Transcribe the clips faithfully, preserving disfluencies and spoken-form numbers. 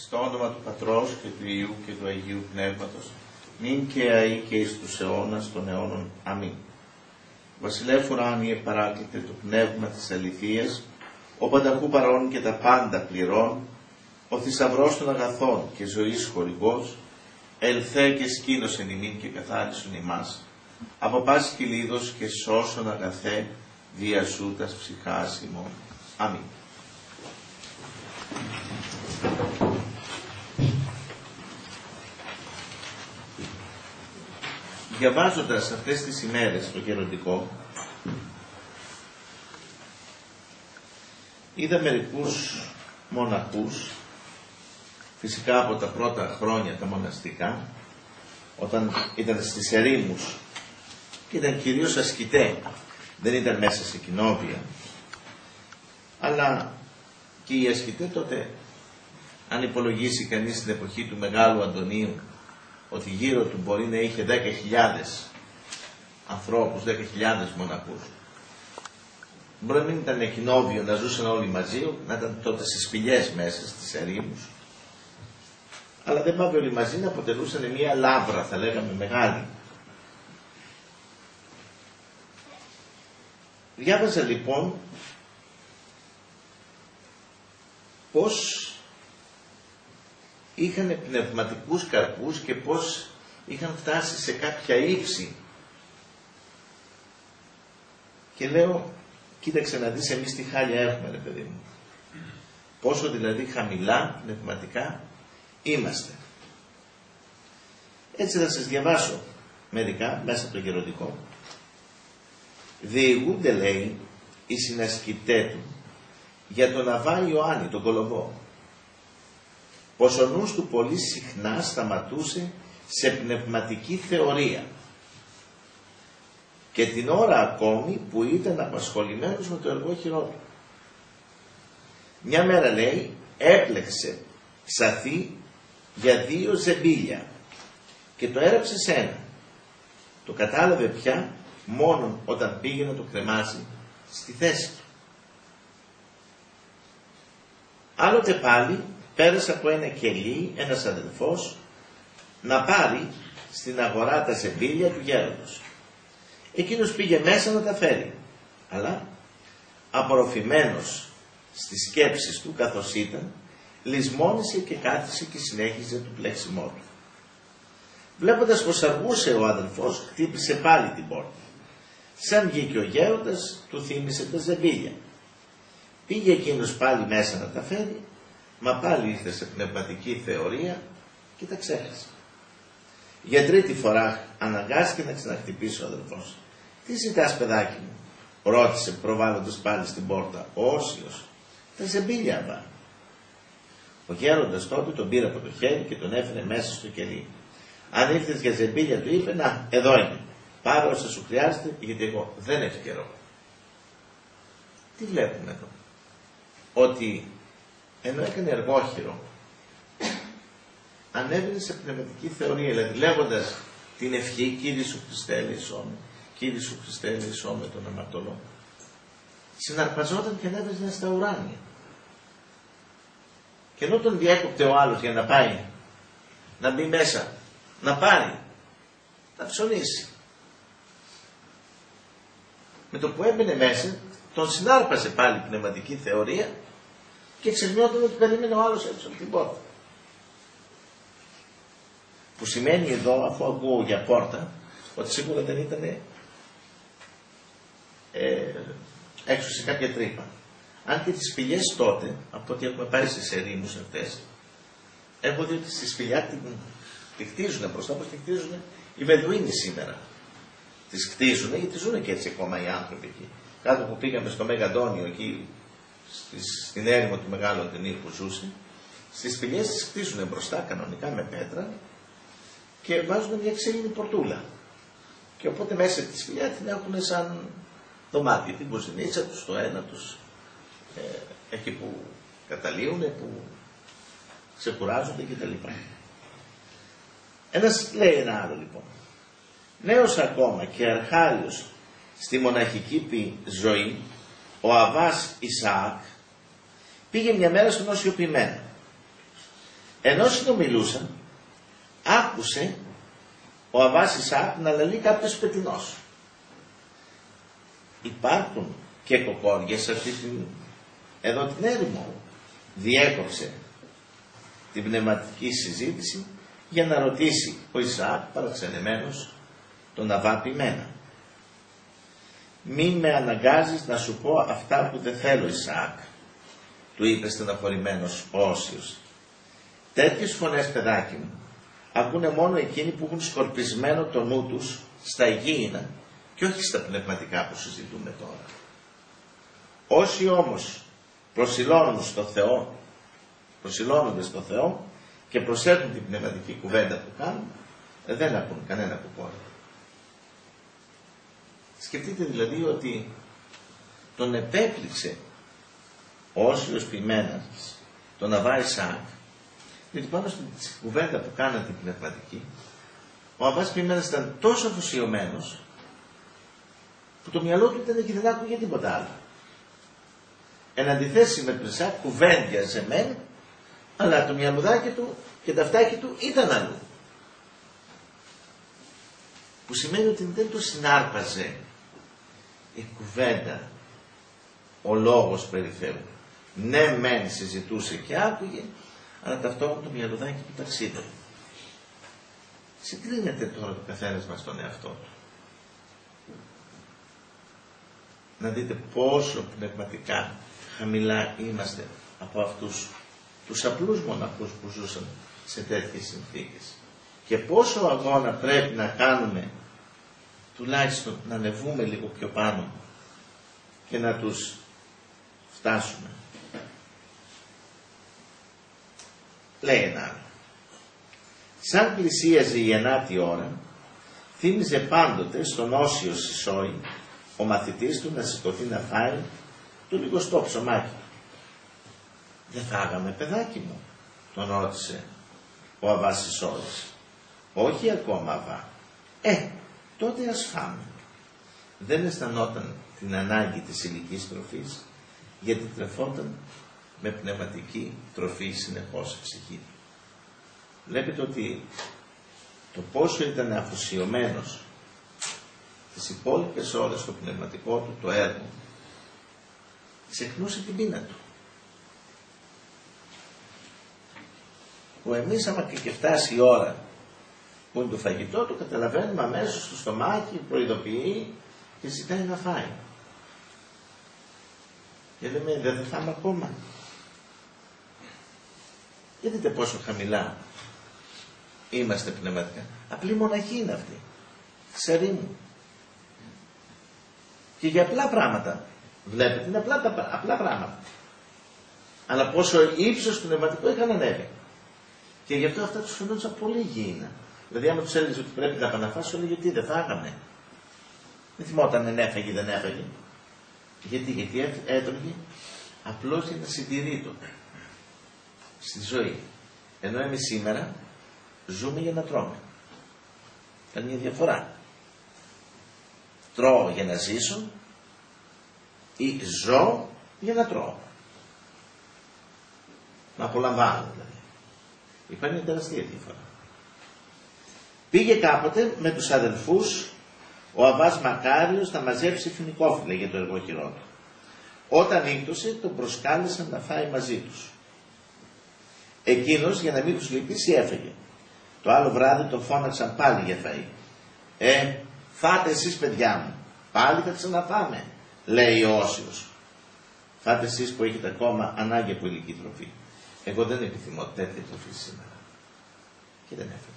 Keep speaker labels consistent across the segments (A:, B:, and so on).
A: Στο όνομα του Πατρός και του Υιού και του Αγίου Πνεύματος, νυν και αεί και εις τους αιώνας των αιώνων. Αμήν. Βασιλεύ ουράνιε παράκλητε το πνεύμα της αληθείας, ο πανταχού παρών και τα πάντα πληρών, ο θησαυρός των αγαθών και ζωής χορηγός, ελθέ και σκήνωσεν ημίν και καθάρισον ημάς, από πάση κυλίδος και σώσον αγαθέ, διασούτας ψυχάς ημών. Αμήν. Διαβάζοντας αυτές τις ημέρες το γεροντικό, είδα μερικούς μοναχούς, φυσικά από τα πρώτα χρόνια τα μοναστικά, όταν ήταν στις ερήμους και ήταν κυρίως ασκητέ, δεν ήταν μέσα σε κοινόβια, αλλά και οι ασκητέ τότε, αν υπολογίσει κανείς την εποχή του Μεγάλου Αντωνίου, ότι γύρω του μπορεί να είχε δέκα χιλιάδες ανθρώπους, δέκα χιλιάδες μοναχούς. Μπορεί να μην ήταν κοινόβιο, να ζούσαν όλοι μαζί, να ήταν τότε στις σπηλιές μέσα, στις ερήμους. Αλλά δεν πάβει όλοι μαζί να αποτελούσαν μια λάβρα, θα λέγαμε, μεγάλη. Διάβαζα λοιπόν πώς είχαν πνευματικούς καρπούς και πώς είχαν φτάσει σε κάποια ύψη. Και λέω, κοίταξε να δεις εμείς τι χάλια έχουμε, ρε παιδί μου. Πόσο δηλαδή χαμηλά πνευματικά είμαστε. Έτσι θα σας διαβάσω μερικά μέσα από το γεροντικό. Διηγούνται, λέει, οι συνασκητέ του για τον Αβά Ιωάννη, τον Κολοβό, πως ο νους του πολύ συχνά σταματούσε σε πνευματική θεωρία και την ώρα ακόμη που ήταν απασχολημένος με το εργόχειρό του. Μια μέρα, λέει, έπλεξε ψαθί για δύο ζεμπίλια και το έραψε σε ένα. Το κατάλαβε πια μόνον όταν πήγε να το κρεμάσει στη θέση του. Άλλοτε πάλι πέρασε από ένα κελί ένας αδελφός να πάρει στην αγορά τα ζεμπίλια του γέροντος. Εκείνος πήγε μέσα να τα φέρει, αλλά απορροφημένος στις σκέψεις του καθώς ήταν, λησμόνισε και κάθισε και συνέχιζε το πλέξιμό του. Βλέποντας πως αργούσε ο αδελφός, χτύπησε πάλι την πόρτα. Σαν βγήκε ο γέροντας, του θύμισε τα ζεμπίλια. Πήγε εκείνος πάλι μέσα να τα φέρει, μα πάλι ήρθε σε πνευματική θεωρία και τα ξέχασε. Για τρίτη φορά αναγκάστηκε να ξαναχτυπήσει ο αδελφός. Τι ζητάς, παιδάκι μου? Ρώτησε προβάλλοντας πάλι στην πόρτα ο Όσιος. Τα ζεμπίλια, Αβά. Ο γέροντας τότε τον πήρε από το χέρι και τον έφερε μέσα στο κελί. Αν ήρθες για ζεμπίλια, του είπε, να, εδώ είναι. Πάρε όσα σου χρειάζεται, γιατί εγώ δεν έχω καιρό. Τι βλέπουμε εδώ? Ότι ενώ έκανε εργόχειρο, ανέβαινε σε πνευματική θεωρία, δηλαδή λέγοντας την ευχή Κύριε Σου Χριστέ ελεησόμαι, Κύριε Σου Χριστέ ελεησόμαι τον αμαρτωλό, συναρπαζόταν και ανέβαινε στα ουράνια. Και ενώ τον διέκοπτε ο άλλος για να πάει να μπει μέσα, να πάρει, να ψωνίσει, με το που έμπαινε μέσα, τον συνάρπασε πάλι πνευματική θεωρία και ξεχνιόταν ότι περίμενε ο άλλος έξω από την πόρτα. Που σημαίνει εδώ, αφού ακούω για πόρτα, ότι σίγουρα δεν ήταν ε, έξω σε κάποια τρύπα. Αν και τις σπηλιές τότε, από ό,τι έχουμε πάρει στις ερήμους αυτές, έχω δει ότι στη σπηλιά την, τη χτίζουν μπροστά, όπως τη χτίζουν οι Βεδουίνοι σήμερα. Τις χτίζουν, γιατί ζουν και έτσι ακόμα οι άνθρωποι εκεί. Κάτω που πήγαμε στο Μέγα Αντώνιο, εκεί στις, στην έρημο του Μεγάλου Αντωνίου που ζούσε, στις σπηλιές τις χτίζουν μπροστά κανονικά με πέτρα και βάζουν μια ξύλινη πορτούλα. Και οπότε μέσα στη σπηλιά την έχουν σαν δωμάτιο, την κουζινίτσα τους, το ένα τους, ε, εκεί που καταλύουν, που ξεκουράζονται κτλ. Ένας λέει ένα άλλο λοιπόν. Νέος ακόμα και αρχάριος στη μοναχική ζωή, ο Αβάς Ισαάκ πήγε μια μέρα στον Όσιο Ποιμένο. Ενώ συνομιλούσαν, άκουσε ο Αββάς Ισαάκ να λαλεί κάποιος πετεινός. Υπάρχουν και κοκόριες σε αυτή την, εδώ την έρημο. Διέκοψε την πνευματική συζήτηση για να ρωτήσει ο Ισαάκ παραξενεμένος τον Αββά ποιμένα. «Μη με αναγκάζεις να σου πω αυτά που δεν θέλω, Ισαάκ», του είπε στεναχωρημένος ο Όσιος. «Τέτοιες φωνές, παιδάκι μου, ακούνε μόνο εκείνοι που έχουν σκορπισμένο το νου τους στα υγιεινά και όχι στα πνευματικά που συζητούμε τώρα. Όσοι όμως προσιλώνουν στο Θεό, προσιλώνονται στο Θεό και προσέχουν την πνευματική κουβέντα που κάνουν, δεν ακούν κανένα κουπόνι». Σκεφτείτε δηλαδή ότι τον επέπληξε ο Όσιος ποιμένας, τον Αββά Ισαάκ, διότι πάνω στην κουβέντα που κάναν την πνευματική, ο Αββάς ποιμένας ήταν τόσο αφοσιωμένος που το μυαλό του ήταν και δεν άκουγε τίποτα άλλο. Εν αντιθέσει με τον Ισαάκ, κουβέντιαζε μεν, αλλά το μυαλουδάκι του και τα αυτάκι του ήταν αλλού. Που σημαίνει ότι δεν το συνάρπαζε η κουβέντα, ο λόγος περί Θεού. Ναι μεν συζητούσε και άκουγε, αλλά ταυτόχρονα το μυαλουδάκι του ταξίδευε. Συγκρίνεται τώρα το καθένας μας τον εαυτό του. Να δείτε πόσο πνευματικά χαμηλά είμαστε από αυτούς τους απλούς μοναχούς που ζούσαν σε τέτοιες συνθήκες. Και πόσο αγώνα πρέπει να κάνουμε, τουλάχιστον να ανεβούμε λίγο πιο πάνω και να τους φτάσουμε. Λέει ένα άλλο. Σαν πλησίαζε η ενάτη ώρα, θύμιζε πάντοτε στον Όσιο Σισόη, ο μαθητής του, να σηκωθεί να φάει το λιγοστό ψωμάκι. «Δεν φάγαμε, παιδάκι μου?» τον ρώτησε ο Αββάς Σισόης. «Όχι ακόμα, Αββά». «Ε, τότε ας φάμε». Δεν αισθανόταν την ανάγκη της υλικής τροφής, γιατί τρεφόταν με πνευματική τροφή συνεχώς ψυχή. Βλέπετε ότι το πόσο ήταν αφοσιωμένος τις υπόλοιπες ώρες στο πνευματικό του το έργο, ξεχνούσε την πείνα του. Που εμείς άμα και φτάσει η ώρα που είναι το φαγητό του, καταλαβαίνουμε αμέσως στο στομάχι, προειδοποιεί και ζητάει να φάει. Και λέμε, δεν θα φάμε ακόμα. Και δείτε πόσο χαμηλά είμαστε πνευματικά. Απλή μοναχή είναι αυτή. Ξέρει μου. Και για απλά πράγματα. Βλέπετε, είναι απλά, τα, απλά πράγματα. Αλλά πόσο ύψος πνευματικό είχαν ανέβει. Και γι' αυτό αυτά τους φαινόντουσαν πολύ υγιεινά. Δηλαδή, άμα τους έλεγες ότι πρέπει να επαναφάσει, έλεγε τι δεν φάγαμε. Δεν θυμόταν αν έφαγε ή δεν έφαγε. Γιατί, γιατί έτρωγε απλώς για να συντηρεί το στη ζωή. Ενώ εμείς σήμερα ζούμε για να τρώμε. Κάνει μια διαφορά. Τρώω για να ζήσω ή ζω για να τρώω. Να απολαμβάνω δηλαδή. Υπάρχει μια τεράστια διαφορά. Πήγε κάποτε με τους αδελφούς ο Αββάς Μακάριος να μαζέψει φοινικόφυλλα για το εργοχειρό του. Όταν νύχτωσε τον προσκάλεσαν να φάει μαζί τους. Εκείνος για να μην τους λυπήσει έφεγε. Το άλλο βράδυ τον φώναξαν πάλι για φαΐ. «Ε, φάτε εσείς παιδιά μου, πάλι θα ξαναφάμε», λέει ο Όσιος. «Φάτε εσείς που έχετε ακόμα ανάγκη από υλική τροφή. Εγώ δεν επιθυμώ τέτοια τροφή σήμερα». Και δεν έφεγε.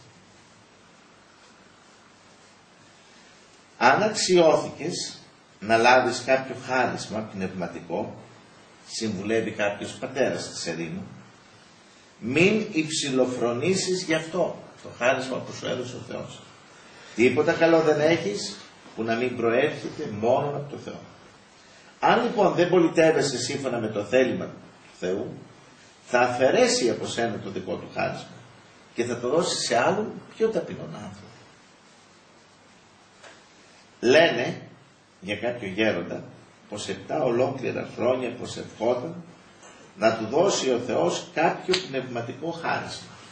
A: Αν αξιώθηκες να λάβεις κάποιο χάρισμα πνευματικό, συμβουλεύει κάποιος πατέρας της ερήμου, μην υψηλοφρονήσεις γι' αυτό το χάρισμα που σου έδωσε ο Θεός. Τίποτα καλό δεν έχεις που να μην προέρχεται μόνο από το Θεό. Αν λοιπόν δεν πολιτεύεσαι σύμφωνα με το θέλημα του Θεού, θα αφαιρέσει από σένα το δικό του χάρισμα και θα το δώσει σε άλλον πιο ταπεινόν άνθρωπο. Λένε για κάποιο γέροντα πως επτά ολόκληρα χρόνια προσευχόταν να του δώσει ο Θεός κάποιο πνευματικό χάρισμα.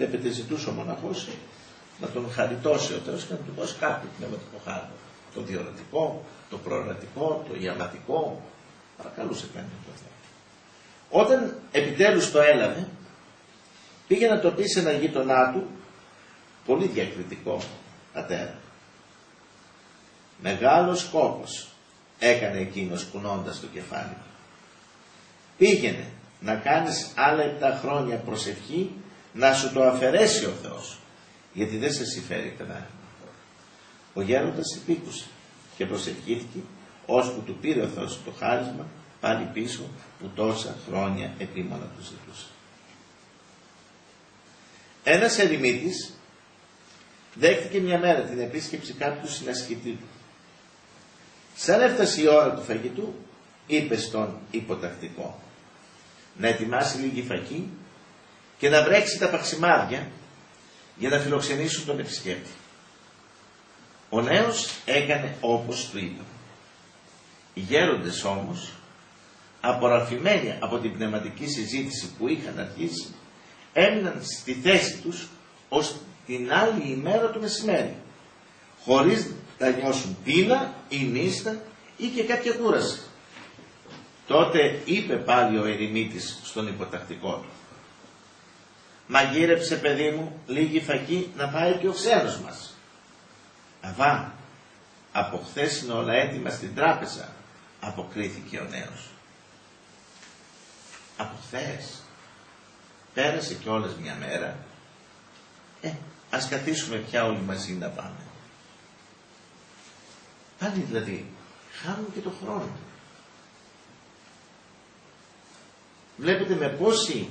A: Βλέπετε, ζητούσε ο μοναχός να τον χαριτώσει ο Θεός και να του δώσει κάποιο πνευματικό χάρμα. Το διορατικό, το προορατικό, το ιαματικό. Παρακαλούσε κανείς το Θεό. Όταν επιτέλους το έλαβε, πήγε να το πει σε ένα γείτονά του, πολύ διακριτικό, πατέρα. Μεγάλος κόπος έκανε εκείνος κουνώντας το κεφάλι. Πήγαινε να κάνεις άλλα επτά χρόνια προσευχή, να σου το αφαιρέσει ο Θεός, γιατί δεν σε συμφέρει κανένα. Ο γέροντας υπήκουσε και προσευχήθηκε, ώσπου του πήρε ο Θεός το χάρισμα πάλι πίσω που τόσα χρόνια επίμονα του ζητούσε. Ένας ερημίτης δέχτηκε μια μέρα την επίσκεψη κάποιου συνασκητή του. Σαν έφτασε η ώρα του φαγητού, είπε στον υποτακτικό να ετοιμάσει λίγη φακή και να βρέξει τα παξιμάδια για να φιλοξενήσουν τον επισκέπτη. Ο νέος έκανε όπως του είπα. Οι γέροντες όμως, απορραφημένοι από την πνευματική συζήτηση που είχαν αρχίσει, έμειναν στη θέση τους ως την άλλη ημέρα του μεσημέρι, χωρίς να νιώσουν πείνα ή νύστα ή και κάποια κούραση. Τότε είπε πάλι ο ερημίτης στον υποτακτικό του, «Μαγείρεψε, παιδί μου, λίγη φακή να πάει και ο ξένος μας». «Αβά, από χθες είναι όλα έτοιμα στην τράπεζα», αποκρίθηκε ο νέος. «Από χθες, πέρασε κιόλας μια μέρα. Ε, ας καθίσουμε πια όλοι μαζί να πάμε». Πάλι δηλαδή, χάνουμε και το χρόνο. Βλέπετε με πόση,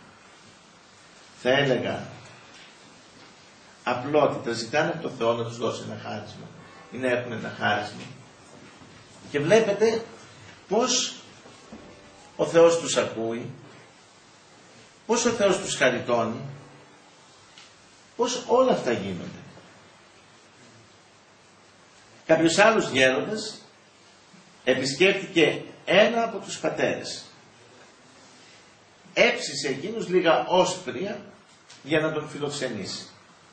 A: θα έλεγα, απλότητα ζητάνε από το Θεό να τους δώσει ένα χάρισμα ή να έχουν ένα χάρισμα. Και βλέπετε πώς ο Θεός τους ακούει, πώς ο Θεός τους χαριτώνει, πώς όλα αυτά γίνονται. Κάποιος άλλος γέροντας επισκέφτηκε ένα από τους πατέρες. Έψησε εκείνους λίγα όσπρια για να τον φιλοξενήσει.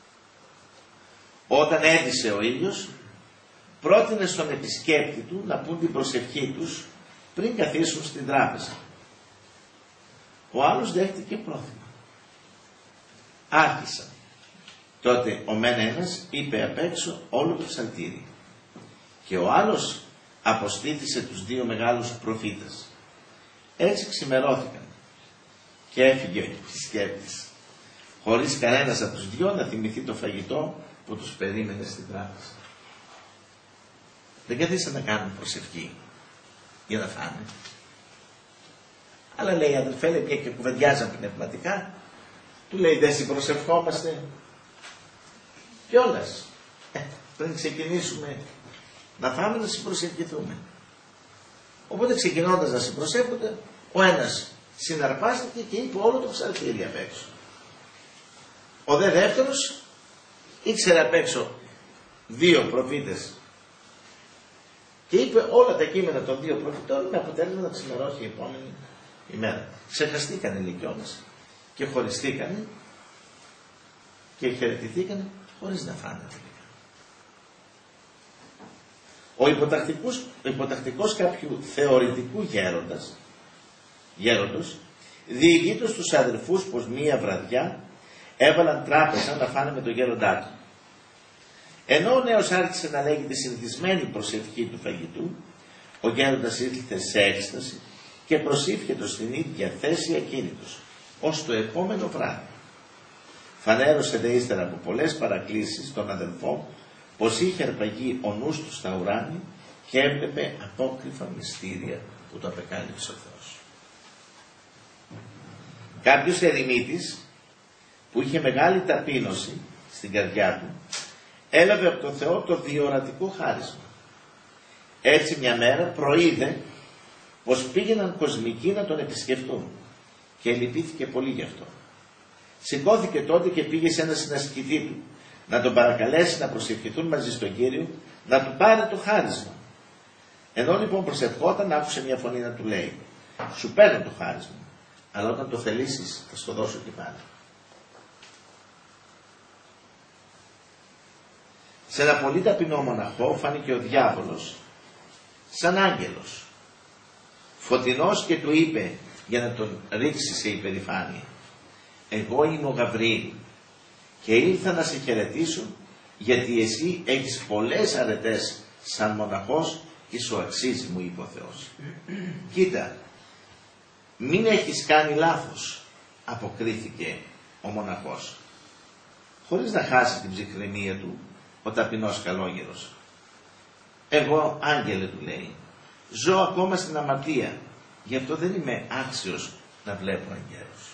A: Όταν έδισε ο ήλιος, πρότεινε στον επισκέπτη του να πούν την προσευχή τους πριν καθίσουν στην τράπεζα. Ο άλλος δέχτηκε πρόθυμα. Άρχισαν. Τότε ο μεν ένας είπε απ' έξω όλο το ψαλτήρι και ο άλλος αποστήθησε τους δύο μεγάλους προφήτες. Έτσι ξημερώθηκαν και έφυγε ο επισκέπτης, χωρίς κανένας από τους δυο να θυμηθεί το φαγητό που τους περίμενε στην τράπεζα. Δεν καθίσαν να κάνουν προσευχή για να φάνε. Αλλά λέει, αδελφέ, λέει, μια και κουβεντιάζαν πνευματικά, του λέει, δεν συμπροσευχόμαστε κιόλας. Ε, πριν ξεκινήσουμε να φάμε, να συμπροσευχηθούμε. Οπότε ξεκινώντας να συμπροσεύχονται, ο ένας συναρπάστηκε και είπε όλο το ψαλτήρι απ' έξω. Ο δε δεύτερος ήξερε απ' έξω δύο προφήτες και είπε όλα τα κείμενα των δύο προφητών με αποτέλεσμα να ξημερώσει η επόμενη ημέρα. Ξεχαστήκανε λέει κιόλας και χωριστήκανε και χαιρετηθήκανε χωρίς να φάνε τελικά. Ο υποτακτικός, ο υποτακτικός κάποιου θεωρητικού γέροντας, γέροντος, διηγείτος στους αδερφούς πως μία βραδιά έβαλαν τράπεζα να φάνε με τον γέροντά του. Ενώ ο νέος άρχισε να λέγει τη συνηθισμένη προσευχή του φαγητού, ο γέροντας ήλθε σε έκσταση και προσήφιε στην ίδια θέση ακίνητος, ως το επόμενο βράδυ. Φανέρωσε δε ύστερα από πολλές παρακλήσεις των αδελφών πως είχε αρπαγεί ο νους του στα ουράνια και έβλεπε απόκρυφα μυστήρια που το απεκάλυψε ο Θεός. Κάποιος ερημίτης που είχε μεγάλη ταπείνωση στην καρδιά του έλαβε από τον Θεό το διορατικό χάρισμα. Έτσι μια μέρα προείδε πως πήγαιναν κοσμικοί να τον επισκεφτούν και λυπήθηκε πολύ γι' αυτό. Σηκώθηκε τότε και πήγε σε ένα συνασκητή του να τον παρακαλέσει να προσευχηθούν μαζί στον Κύριο, να του πάρει το χάρισμα. Ενώ λοιπόν προσευχόταν, άκουσε μια φωνή να του λέει, σου παίρνω το χάρισμα, αλλά όταν το θελήσεις θα στο δώσω και πάλι. Σε ένα πολύ ταπεινό μοναχό φάνηκε ο διάβολος σαν άγγελος, φωτεινός, και του είπε για να τον ρίξει σε υπερηφάνεια: εγώ είμαι ο Γαβριήλ και ήλθα να σε χαιρετήσω, γιατί εσύ έχεις πολλές αρετές σαν μοναχός και σου αξίζει, μου είπε ο Θεός. Κοίτα, μην έχεις κάνει λάθος, αποκρίθηκε ο μοναχός, χωρίς να χάσει την ψυχραιμία του ο ταπεινός καλόγερος. Εγώ, άγγελε, του λέει, ζω ακόμα στην αμαρτία, γι' αυτό δεν είμαι άξιος να βλέπω αγγέλους.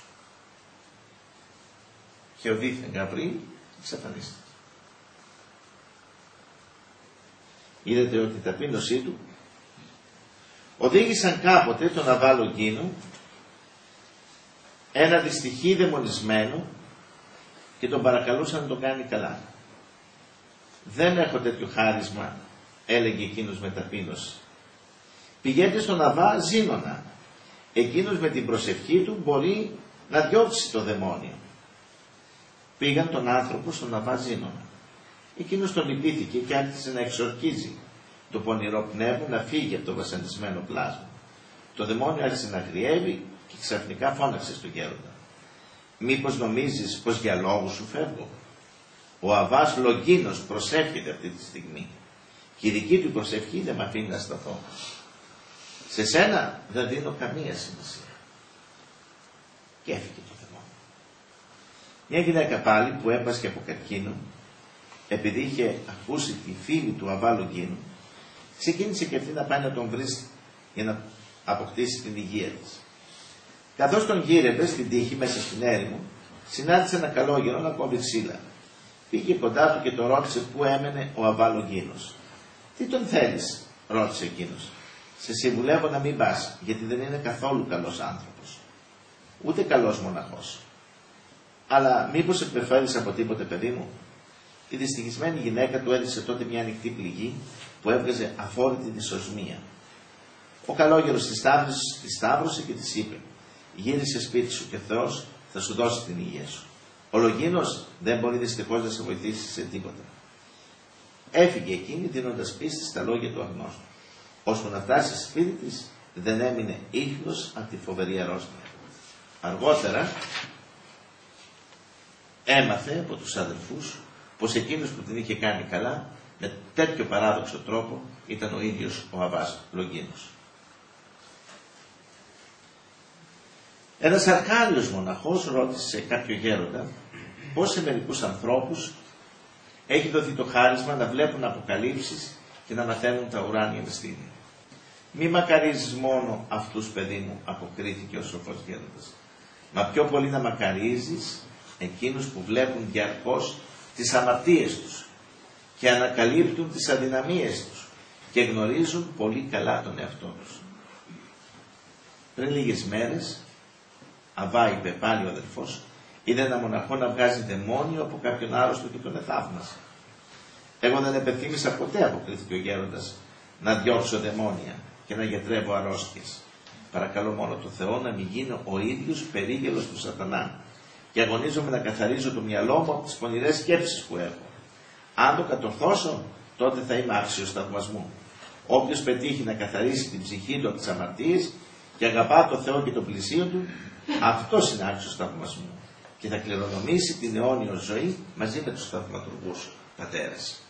A: Και ο δίθεν Γαβριήλ εξαφανίστηκε. Είδατε ότι η ταπείνωσή του οδήγησαν κάποτε τον Αβάλογγίνο, ένα δυστυχή δαιμονισμένο, και τον παρακαλούσαν να τον κάνει καλά. Δεν έχω τέτοιο χάρισμα, έλεγε εκείνος με ταπείνωση. Πηγαίνετε στον Αβά Ζήνωνα. Εκείνος με την προσευχή του μπορεί να διώξει το δαιμόνιο. Πήγαν τον άνθρωπο στον Αβά Ζήνωνα. Εκείνος τον λυπήθηκε και άρχισε να εξορκίζει το πονηρό πνεύμα να φύγει από το βασανισμένο πλάσμα. Το δαιμόνιο άρχισε να γριεύει και ξαφνικά φώναξε στον γέροντα: μήπως νομίζεις πως για λόγους σου φεύγω? Ο Αβάς Λογγίνος προσεύχεται αυτή τη στιγμή και η δική του προσευχή δεν με αφήνει να σταθώ. Σε σένα δεν δίνω καμία σημασία. Και έφυγε το δαιμόνιο. Μια γυναίκα πάλι που έπασχε από καρκίνο, επειδή είχε ακούσει τη φήμη του Αβά Λογγίνου, ξεκίνησε και αυτή να πάει να τον βρει για να αποκτήσει την υγεία της. Καθώς τον γύρευε στην τύχη μέσα στην έρημο, συνάντησε ένα καλόγερο να κόβει ξύλα. Πήγε κοντά του και τον ρώτησε πού έμενε ο Αβά Λογγίνος. Τι τον θέλεις? Ρώτησε εκείνος. Σε συμβουλεύω να μην πας, γιατί δεν είναι καθόλου καλός άνθρωπος, ούτε καλός μοναχός. Αλλά μήπως επεφέρεις από τίποτε, παιδί μου? Η δυστυχισμένη γυναίκα του έδειξε τότε μια ανοιχτή πληγή που έβγαζε αφόρητη δυσοσμία. Ο καλόγερος τη σταύρωσε, τη σταύρωσε και της είπε: γύρισε σπίτι σου και Θεός θα σου δώσει την υγεία σου. Ο Λογγίνος δεν μπορεί δυστυχώς να σε βοηθήσει σε τίποτα. Έφυγε εκείνη δίνοντας πίστη στα λόγια του αγνώστου. Ώσπου να φτάσει στη σπίτι της δεν έμεινε ίχνος από τη φοβερή αρρώστια. Αργότερα έμαθε από τους αδελφούς πως εκείνος που την είχε κάνει καλά με τέτοιο παράδοξο τρόπο ήταν ο ίδιος ο Αβάς Λογγίνος. Ένας αρχάριος μοναχός ρώτησε κάποιο γέροντα πως σε μερικούς ανθρώπους έχει δοθεί το χάρισμα να βλέπουν αποκαλύψεις και να μαθαίνουν τα ουράνια μυστήρια. Μη μακαρίζεις μόνο αυτούς, παιδί μου, αποκρίθηκε ο σοφός γέροντας, μα πιο πολύ να μακαρίζεις εκείνους που βλέπουν διαρκώς τις αμαρτίες τους και ανακαλύπτουν τις αδυναμίες τους και γνωρίζουν πολύ καλά τον εαυτό τους. Πριν λίγες μέρες, Αβά, είπε πάλι ο αδελφός, είδε ένα μοναχό να βγάζει δαιμόνιο από κάποιον άρρωστο και τον εθαύμασε. Εγώ δεν επεθύμησα ποτέ, αποκρίθηκε ο γέροντας, να διώξω δαιμόνια και να γιατρεύω αρρώστιες. Παρακαλώ μόνο το Θεό να μην γίνω ο ίδιος περίγελος του σατανά και αγωνίζομαι να καθαρίζω το μυαλό μου από τις πονηρές σκέψεις που έχω. Αν το κατορθώσω, τότε θα είμαι άξιος θαυμασμού. Όποιος πετύχει να καθαρίσει την ψυχή του από τις αμαρτίες και αγαπά το Θεό και τον πλησίο του, αυτός είναι άξιος θαυμασμού και θα κληρονομήσει την αιώνιο ζωή μαζί με τους θαυματουργούς πατέρες.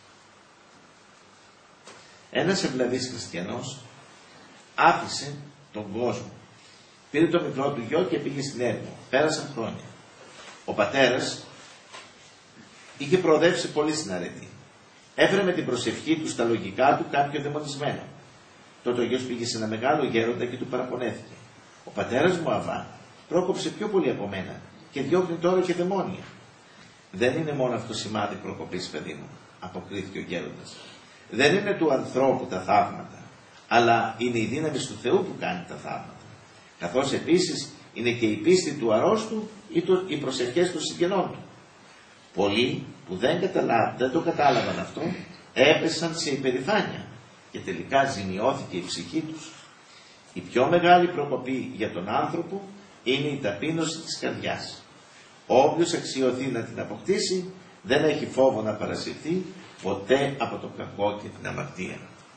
A: Ένας ευλαβής χριστιανός άφησε τον κόσμο. Πήρε το μικρό του γιο και πήγε στην έρημο. Πέρασαν χρόνια. Ο πατέρας είχε προοδεύσει πολύ στην αρετή. Έφερε με την προσευχή του στα λογικά του κάποιο δαιμονισμένο. Τότε ο γιος πήγε σε ένα μεγάλο γέροντα και του παραπονέθηκε. Ο πατέρας μου Αβά πρόκοψε πιο πολύ από μένα και διώχνει τώρα και δαιμόνια. Δεν είναι μόνο αυτό σημάδι προκοπής, παιδί μου, αποκρίθηκε ο γέροντας. Δεν είναι του ανθρώπου τα θαύματα, αλλά είναι η δύναμη του Θεού που κάνει τα θαύματα. Καθώς επίσης είναι και η πίστη του αρρώστου ή το, οι προσευχές των συγγενών του. Πολλοί που δεν, καταλά, δεν το κατάλαβαν αυτό έπεσαν σε υπερηφάνεια και τελικά ζημιώθηκε η ψυχή τους. Η πιο μεγάλη προκοπή για τον άνθρωπο είναι η ταπείνωση της καρδιάς. Όποιος αξιωθεί να την αποκτήσει δεν έχει φόβο να παρασυρθεί ποτέ από το κακό και την αμαρτία.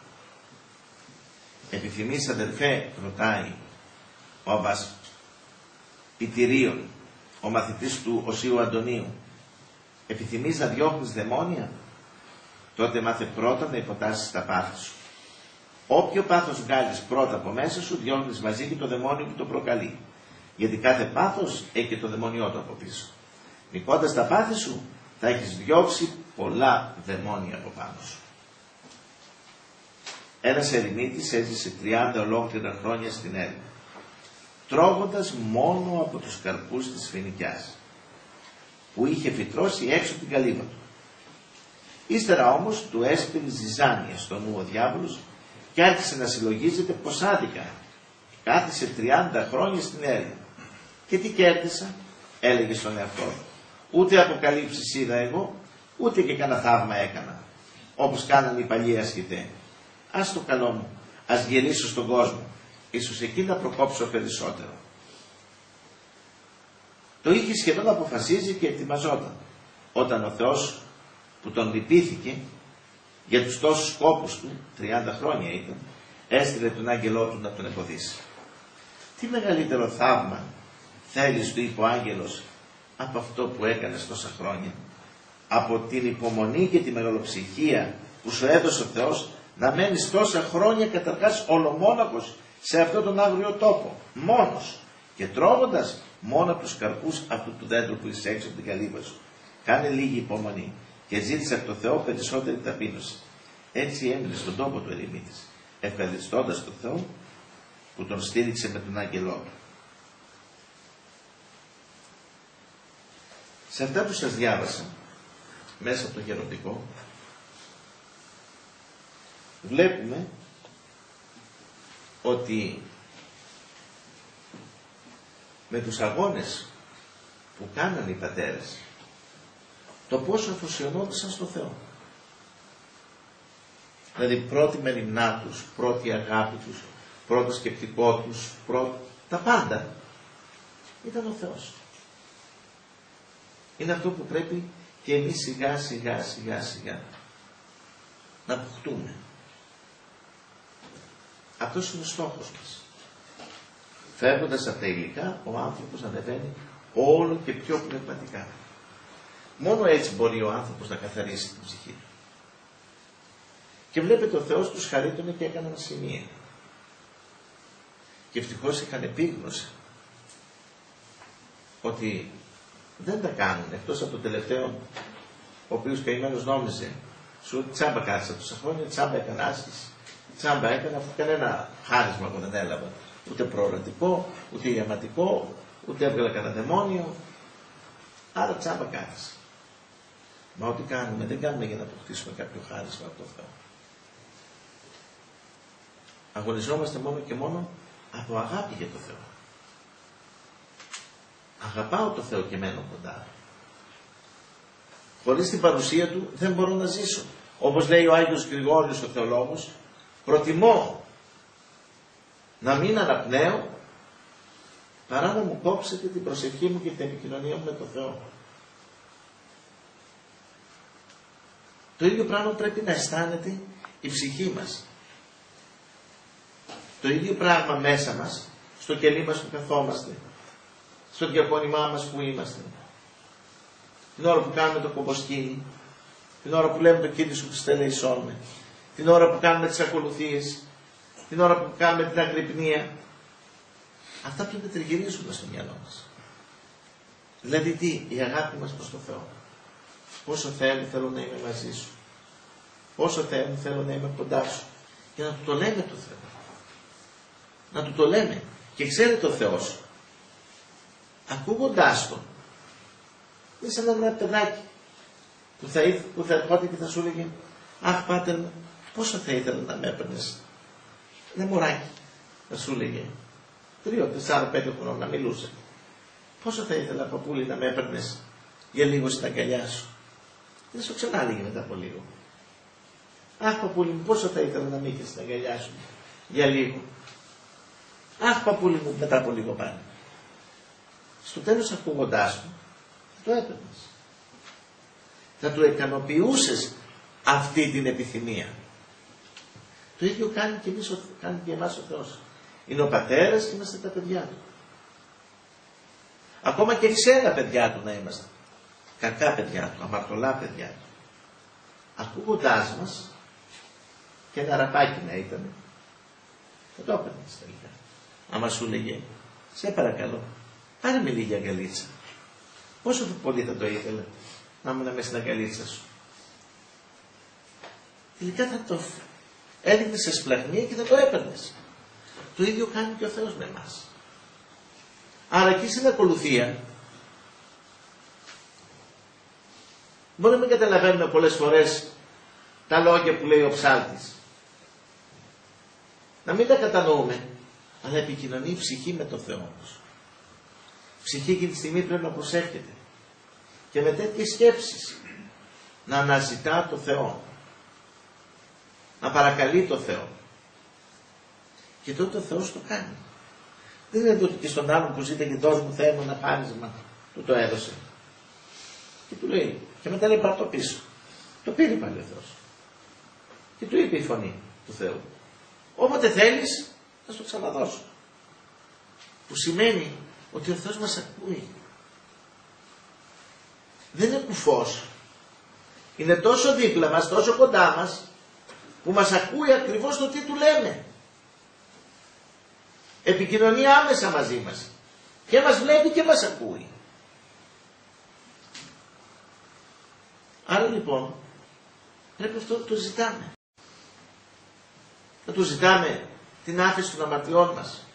A: Επιθυμείς, αδελφέ, ρωτάει ο Αββάς Πιτηρίων, ο μαθητής του Οσίου Αντωνίου, επιθυμείς να διώχνεις δαιμόνια? Τότε μάθε πρώτα να υποτάσσεις τα πάθη σου. Όποιο πάθος βγάλεις πρώτα από μέσα σου, διώχνεις μαζί και το δαιμόνιο που το προκαλεί. Γιατί κάθε πάθος έχει και το δαιμονιό του από πίσω. Νικώντας τα πάθη σου, θα έχεις διώξει πολλά δαιμόνια από πάνω σου. Ένας ερημίτης έζησε τριάντα ολόκληρα χρόνια στην έρημο, τρώγοντας μόνο από τους καρπούς της φοινικιάς, που είχε φυτρώσει έξω από την καλύβα του. Ύστερα όμως του έσπηρε ζυζάνια στο νου ο διάβολος και άρχισε να συλλογίζεται πως άδικα κάθισε τριάντα χρόνια στην έρημο. Και τι κέρδισα, έλεγε στον εαυτό του. Ούτε αποκαλύψεις είδα εγώ, ούτε και κανένα θαύμα έκανα, όπως κάνανε οι παλιοί ασκητές. Ας το καλό μου, ας γυρίσω στον κόσμο, ίσως εκεί να προκόψω περισσότερο. Το είχε σχεδόν αποφασίζει και ετοιμαζόταν, όταν ο Θεός που τον λυπήθηκε για τους τόσους σκόπους του, τριάντα χρόνια ήταν, έστειλε τον άγγελό του να τον εμποδίσει. Τι μεγαλύτερο θαύμα θέλεις, του είπε ο άγγελος, από αυτό που έκανες τόσα χρόνια, από την υπομονή και τη μεγαλοψυχία που σου έδωσε ο Θεός να μένεις τόσα χρόνια καταρχάς ολομόναχος σε αυτόν τον άγριο τόπο, μόνος και τρώγοντας μόνο από τους καρπούς αυτού του δέντρου που είσαι έξω από την καλύβα σου. Κάνε λίγη υπομονή και ζήτησε από τον Θεό περισσότερη ταπείνωση. Έτσι έμεινε στον τόπο του ερημίτης, ευχαριστώντας τον Θεό που τον στήριξε με τον άγγελό του. Σε αυτά που σας διάβασα μέσα από το γεροντικό, βλέπουμε ότι με τους αγώνες που κάνανε οι πατέρες, το πόσο αφοσιωνόντουσαν στο Θεό. Δηλαδή πρώτη μεριμνά τους, πρώτη αγάπη τους, πρώτο σκεπτικό τους, πρώτο... τα πάντα ήταν ο Θεός. Είναι αυτό που πρέπει και εμείς σιγά σιγά σιγά σιγά να αποκτούμε. Αυτός είναι ο στόχος μας. Φεύγοντας από τα υλικά, ο άνθρωπος ανεβαίνει όλο και πιο πνευματικά. Μόνο έτσι μπορεί ο άνθρωπος να καθαρίσει την ψυχή του. Και βλέπετε ο Θεός τους χαρίτωνε και έκαναν σημεία. Και ευτυχώς είχαν επίγνωση ότι δεν τα κάνουν, εκτός από το τελευταίο, ο οποίος καημένος νόμιζε, σου τσάμπα κάθισα τόσα χρόνια, τσάμπα έκανε άσκηση, τσάμπα έκανε, αφού κανένα χάρισμα που δεν έλαβα. Ούτε προορατικό, ούτε ιαματικό, ούτε έβγαλα κανένα δαιμόνιο. Άρα τσάμπα κάθισα. Μα ό,τι κάνουμε, δεν κάνουμε για να αποκτήσουμε κάποιο χάρισμα από το Θεό. Αγωνιζόμαστε μόνο και μόνο από αγάπη για το Θεό. Αγαπάω το Θεό και μένω κοντά. Χωρίς την παρουσία Του δεν μπορώ να ζήσω. Όπως λέει ο Άγιος Γρηγόριος ο θεολόγος, προτιμώ να μην αναπνέω παρά να μου κόψετε την προσευχή μου και την επικοινωνία μου με το Θεό. Το ίδιο πράγμα πρέπει να αισθάνεται η ψυχή μας. Το ίδιο πράγμα μέσα μας, στο κελί μας που καθόμαστε, στο διακόνημά μας που είμαστε, την ώρα που κάνουμε το κομποσκήνι, την ώρα που λέμε το Κύριε σου Χριστέ ελεησόν, την ώρα που κάνουμε τις ακολουθίες, την ώρα που κάνουμε την αγρυπνία. Αυτά πρέπει να τριγυρίζουμε στο μυαλό μας. Δηλαδή τι, η αγάπη μας προς το Θεό. Πόσο Θεέ μου θέλω να είμαι μαζί σου. Πόσο Θεέ μου θέλω να είμαι κοντά σου. Και να του το λέμε το Θεό. Να του το λέμε. Και ξέρετε ο Θεός, ακούγοντάς τον, είναι σαν ένα παιδάκι που θα, που θα ερχόταν και θα σου έλεγε, αχ Πάτερ μου, πόσο θα ήθελα να με έπαιρνες. Ένα μωράκι, θα σου έλεγε, τρία, τεσσάρα, πέντε χρονών να μιλούσε. Πόσο θα ήθελα παππούλη να με έπαιρνες για λίγο στην αγκαλιά σου. Δεν σου ξανά έλεγε μετά από λίγο. Αχ παππούλη μου, πόσο θα ήθελα να με είχες στην αγκαλιά σου για λίγο. Αχ παππούλη μου, μετά από λίγο πάλι. Στο τέλος ακούγοντάς του, το έπαιρνες. θα του ικανοποιούσες αυτή την επιθυμία. Το ίδιο κάνει και, εμείς, κάνει και εμάς ο Θεός. Είναι ο πατέρας και είμαστε τα παιδιά του. Ακόμα και ξένα παιδιά του να είμαστε. Κακά παιδιά του, αμαρτωλά παιδιά του. Ακούγοντάς μας, και ένα ραπάκι να ήταν, θα το έπαιρνες τελικά. Άμα σου λέγε, σε παρακαλώ, πάρε με λίγη αγκαλίτσα. Πόσο πολύ θα το ήθελα να ήμουν μέσα στην αγκαλίτσα σου. Τελικά θα το έδειχνες σε σπλαχνία και θα το έπαιρνες. Το ίδιο κάνει και ο Θεός με εμάς. Άρα εκεί στην ακολουθία μπορεί να μην καταλαβαίνουμε πολλές φορές τα λόγια που λέει ο ψάλτης. Να μην τα κατανοούμε, αλλά επικοινωνεί η ψυχή με τον Θεό μας. Η ψυχή εκείνη τη στιγμή πρέπει να προσεύχεται και με τέτοιες σκέψεις να αναζητά το Θεό, να παρακαλεί το Θεό. Και τότε ο Θεός το κάνει. Δεν είναι ότι και στον άλλον που ζήτησε και δώσ' μου Θεέ μου ένα πάνισμα, του το έδωσε. Και του λέει, και μετά λέει πάρ' το πίσω. Το πήρε πάλι ο Θεός. Και του είπε η φωνή του Θεού, όποτε θέλεις θα σου το ξαναδώσω. Που σημαίνει ότι ο Θεός μας ακούει. Δεν είναι κουφός. Είναι τόσο δίπλα μας, τόσο κοντά μας, που μας ακούει ακριβώς το τι του λέμε. Επικοινωνεί άμεσα μαζί μας. Και μας βλέπει και μας ακούει. Άρα λοιπόν, πρέπει αυτό να το ζητάμε. Να το ζητάμε την άφηση των αμαρτιών μας.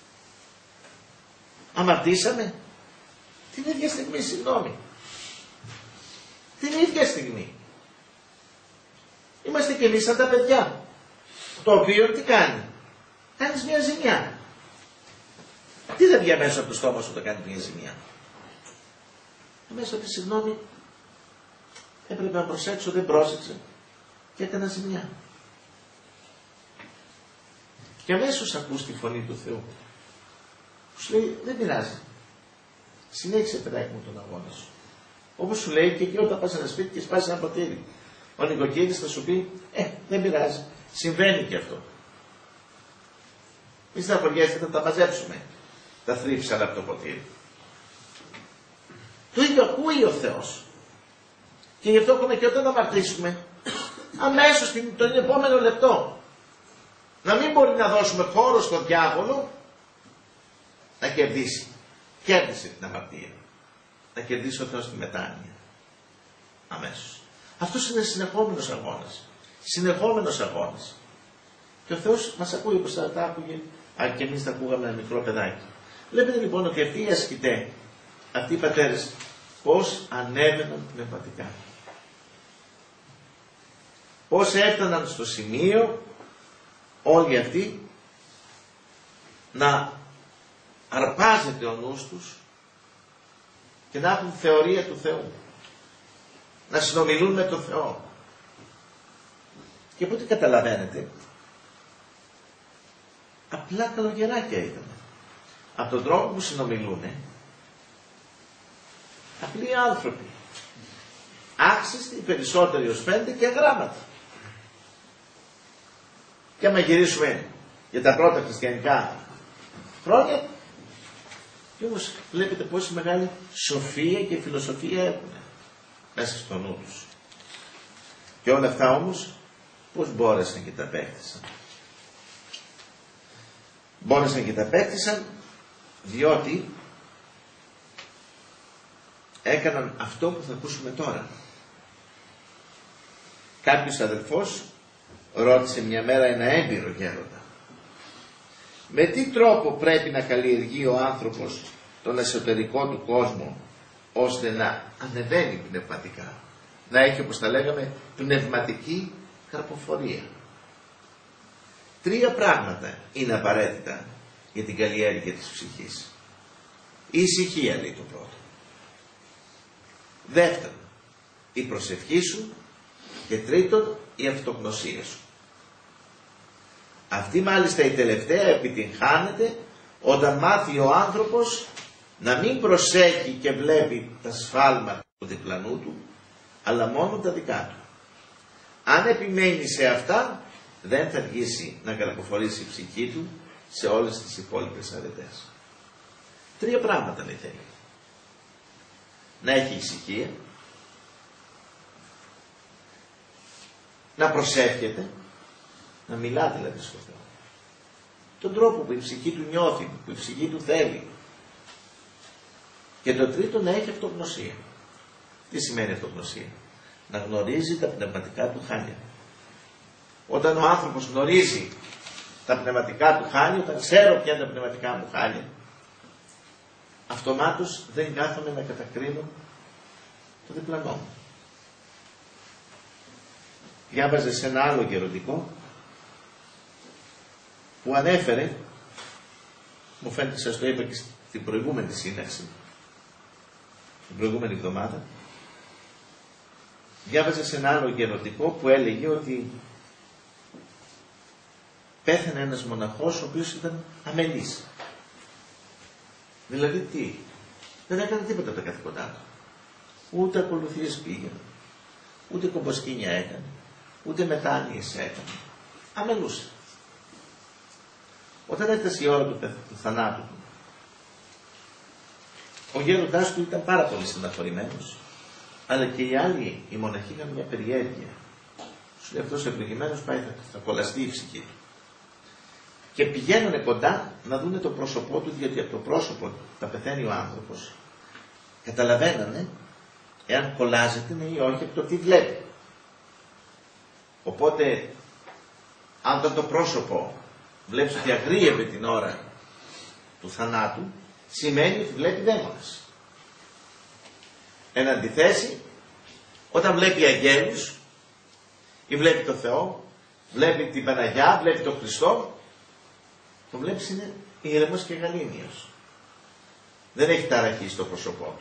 A: Αμαρτήσαμε, την ίδια στιγμή, συγγνώμη. Την ίδια στιγμή. Είμαστε και εμείς σαν τα παιδιά. Το οποίο τι κάνει. Κάνεις μια ζημιά. Τι δεν βγαίνει μέσα από το στόμα σου όταν κάνεις μια ζημιά. Μέσα από τη συγγνώμη έπρεπε να προσέξω, δεν πρόσεξε και έκανα ζημιά. Και αμέσως ακούς τη φωνή του Θεού. Σου λέει δεν πειράζει. Συνέχισε παιδάκι μου τον αγώνα σου. Όπως σου λέει και εκεί όταν πας σε ένα σπίτι και σπάσει ένα ποτήρι. Ο νοικοκύρης θα σου πει ε δεν πειράζει. Συμβαίνει και αυτό. Μη στεναχωριέστε, θα τα μαζέψουμε τα θρύψαλα από το ποτήρι. Το ίδιο ακούει ο Θεός. Και γι' αυτό έχουμε και όταν αμαρτήσουμε αμέσως τον επόμενο λεπτό να μην μπορεί να δώσουμε χώρο στον διάβολο να κερδίσει. Κέρδισε την αμαρτία. Να κερδίσει ο Θεός τη μετάνοια. Αμέσως. Αυτός είναι συνεχόμενος αγώνας. Συνεχόμενος αγώνας. Και ο Θεός μας ακούει όπως θα τα άκουγε, αν και εμείς τα ακούγαμε ένα μικρό παιδάκι. Βλέπετε λοιπόν ότι αυτοί οι ασκητές, αυτοί οι πατέρες, πώς ανέβαιναν πνευματικά. Πώς έφταναν στο σημείο όλοι αυτοί να αρπάζεται ο νους τους και να έχουν θεωρία του Θεού. Να συνομιλούν με τον Θεό. Και από ό,τι καταλαβαίνετε, απλά καλογεράκια ήταν. Από τον τρόπο που συνομιλούν, απλοί άνθρωποι. Άξιστοι, οι περισσότεροι ως φαίνεται και αγράμματοι. Και άμα γυρίσουμε για τα πρώτα χριστιανικά χρόνια, και όμως βλέπετε πόση μεγάλη σοφία και φιλοσοφία έχουν μέσα στο νου τους. Και όλα αυτά όμως πώς μπόρεσαν και τα απέκτησαν. Μπόρεσαν και τα απέκτησαν διότι έκαναν αυτό που θα ακούσουμε τώρα. Κάποιος αδελφός ρώτησε μια μέρα ένα έμπειρο γέροντα. Με τι τρόπο πρέπει να καλλιεργεί ο άνθρωπος τον εσωτερικό του κόσμο ώστε να ανεβαίνει πνευματικά. Να έχει όπως τα λέγαμε πνευματική καρποφορία. Τρία πράγματα είναι απαραίτητα για την καλλιέργεια της ψυχής. Η ησυχία λέει το πρώτο. Δεύτερον, η προσευχή σου. Και τρίτον, η αυτογνωσία σου. Αυτή μάλιστα η τελευταία επιτυγχάνεται όταν μάθει ο άνθρωπος να μην προσέχει και βλέπει τα σφάλματα του διπλανού του, αλλά μόνο τα δικά του. Αν επιμένει σε αυτά, δεν θα αργήσει να καρποφορήσει η ψυχή του σε όλες τις υπόλοιπες αρετές. Τρία πράγματα λέει θέλει. Να έχει ησυχία, να προσεύχεται, να μιλά δηλαδή στο Θεό. Τον τρόπο που η ψυχή του νιώθει, που η ψυχή του θέλει. Και το τρίτο, να έχει αυτογνωσία. Τι σημαίνει αυτογνωσία? Να γνωρίζει τα πνευματικά του χάλια. Όταν ο άνθρωπος γνωρίζει τα πνευματικά του χάλια, όταν ξέρω ποια είναι τα πνευματικά μου χάλια, αυτομάτως δεν κάθομαι να κατακρίνω το διπλανό μου. Διάβαζε σε ένα άλλο γεροντικό που ανέφερε, μου φαίνεται σας το είπα και στην προηγούμενη σύναξη, την προηγούμενη εβδομάδα, διάβαζε σε ένα άλλο γεροντικό που έλεγε ότι πέθανε ένας μοναχός ο οποίος ήταν αμελής. Δηλαδή τι? Δεν έκανε τίποτα από τα καθήκοντά του. Ούτε ακολουθίες πήγαινε, ούτε κομποσκήνια έκανε, ούτε μετάνοιες έκανε. Αμελούσε. Όταν έφτασε η ώρα του, του θανάτου του, ο γέροντάς του ήταν πάρα πολύ στεναχωρημένος, αλλά και οι άλλοι, οι μοναχοί, είχαν μια περιέργεια. Σου λέει αυτός ευλογημένος πάει, θα, θα κολλαστεί η ψυχή του. Και πηγαίνανε κοντά να δούνε το πρόσωπό του, διότι από το πρόσωπο θα πεθαίνει ο άνθρωπος. Καταλαβαίνανε εάν κολλάζεται ναι ή όχι από το τι βλέπει. Οπότε, αν το πρόσωπο βλέπεις ότι αγρίευε την ώρα του θανάτου, σημαίνει ότι βλέπει δαίμονες. Εν αντιθέσει, όταν βλέπει αγγέλους ή βλέπει το Θεό, βλέπει την Παναγιά, βλέπει τον Χριστό, το βλέπεις είναι ήρεμος και γαλήνιος. Δεν έχει ταραχή στο πρόσωπό του.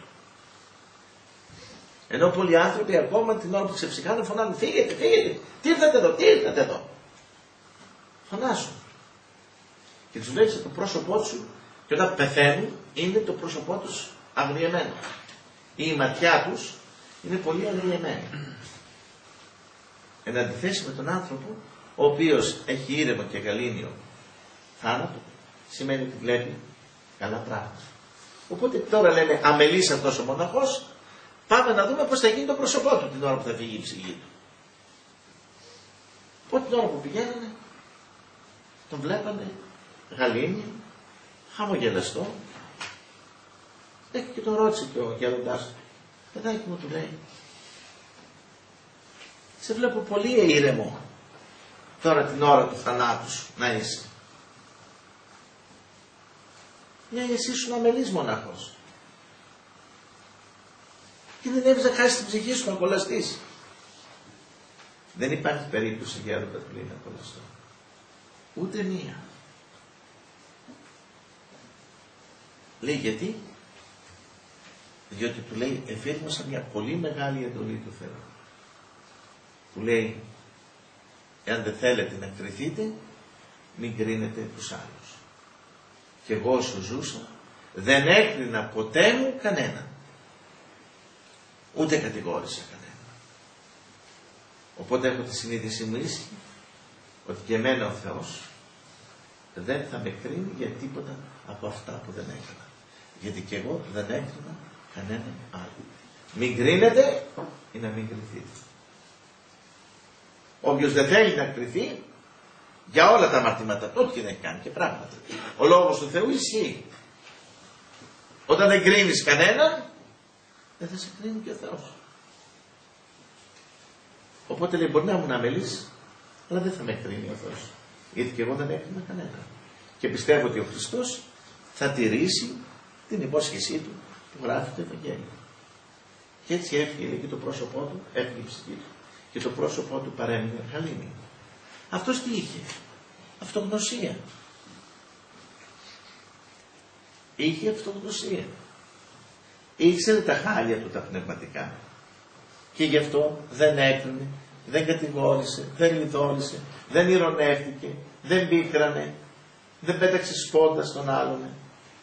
A: Ενώ πολλοί άνθρωποι ακόμα την ώρα που ξεψυχάνε φωνάνε φύγετε, φύγετε, τι ήρθατε εδώ, τι ήρθατε εδώ. Φωνάσουν. Και τους βλέπεις το πρόσωπό σου και όταν πεθαίνουν είναι το πρόσωπό τους αγριεμένο. Η ματιά τους είναι πολύ αγριεμένη. Εν αντιθέσει με τον άνθρωπο ο οποίος έχει ήρεμο και γαλήνιο θάνατο, σημαίνει ότι βλέπει καλά πράγματα. Οπότε τώρα λέμε αμελής αυτός ο μοναχός, πάμε να δούμε πώς θα γίνει το πρόσωπό του την ώρα που θα φύγει η ψυχή του. Οπότε την ώρα που πηγαίνανε τον βλέπανε γαλήνιο, χαμογελαστό. Και τον ρώτησε και ο γέροντάς του, παιδάκι μου, του λέει, σε βλέπω πολύ ήρεμο τώρα την ώρα του θανάτου σου να είσαι. Μια εσύ σου να αμελής μοναχός. Και δεν έβγαζε να χάσει την ψυχή σου να κολλαστείς. Δεν υπάρχει περίπτωση γέροντα που λέει να κολλαστώ. Ούτε μία. Λέει γιατί? Διότι του λέει εφήρμοσα μια πολύ μεγάλη εντολή του Θεού. Του λέει εάν δεν θέλετε να κρυθείτε μην κρίνετε τους άλλους. Και εγώ όσο ζούσα δεν έκρινα ποτέ μου κανένα. Ούτε κατηγόρησα κανένα. Οπότε έχω τη συνείδησή μου ήσυχη ότι και εμένα ο Θεός δεν θα με κρίνει για τίποτα από αυτά που δεν έκανα. Γιατί και εγώ δεν έκρινα κανέναν άλλο. Μην κρίνετε ή να μην κριθείτε. Όποιος δεν θέλει να κριθεί για όλα τα αμαρτήματα του, ό,τι και να έχει κάνει και πράγματα. Ο λόγος του Θεού ισχύει. Όταν δεν κρίνεις κανέναν, δεν θα σε κρίνει και ο Θεός. Οπότε λέει μπορεί να ήμουν αμελής, αλλά δεν θα με κρίνει ο Θεός. Γιατί και εγώ δεν έκρινα κανέναν. Και πιστεύω ότι ο Χριστός θα τηρήσει την υπόσχεσή του που γράφει το Ευαγγέλιο. Και έτσι έφυγε και το πρόσωπό του, έφυγε η ψυχή του. Και το πρόσωπό του παρέμεινε γαλήνιο. Αυτός τι είχε? Αυτογνωσία. Είχε αυτογνωσία. Ήξερε τα χάλια του τα πνευματικά. Και γι' αυτό δεν έκρινε, δεν κατηγόρησε, δεν λιδώρισε, δεν ηρωνεύτηκε, δεν πίκρανε, δεν πέταξε σπόντα στον άλλον.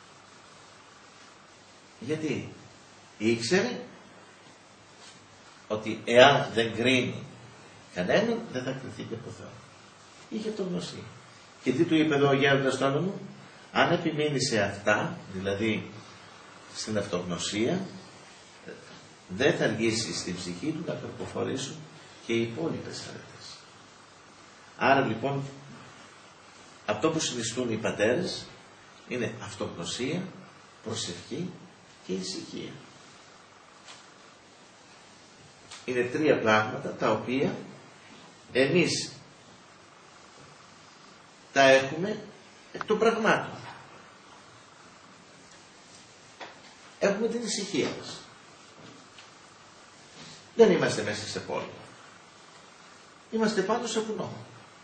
A: Γιατί ήξερε ότι εάν δεν κρίνει κανέναν, δεν θα κριθεί και από το Θεό. Είχε αυτογνωσία. Και τι του είπε εδώ ο γέροντας του άλλου? Αν επιμείνει σε αυτά, δηλαδή στην αυτογνωσία, δεν θα αργήσει στην ψυχή του να καρποφορήσουν και οι υπόλοιπες αρετές. Άρα λοιπόν, αυτό που συνιστούν οι πατέρες είναι αυτογνωσία, προσευχή και ησυχία. Είναι τρία πράγματα τα οποία εμείς τα έχουμε εκ των πραγμάτων. Έχουμε την ησυχία μας. Δεν είμαστε μέσα σε πόλη. Είμαστε πάνω σε βουνό.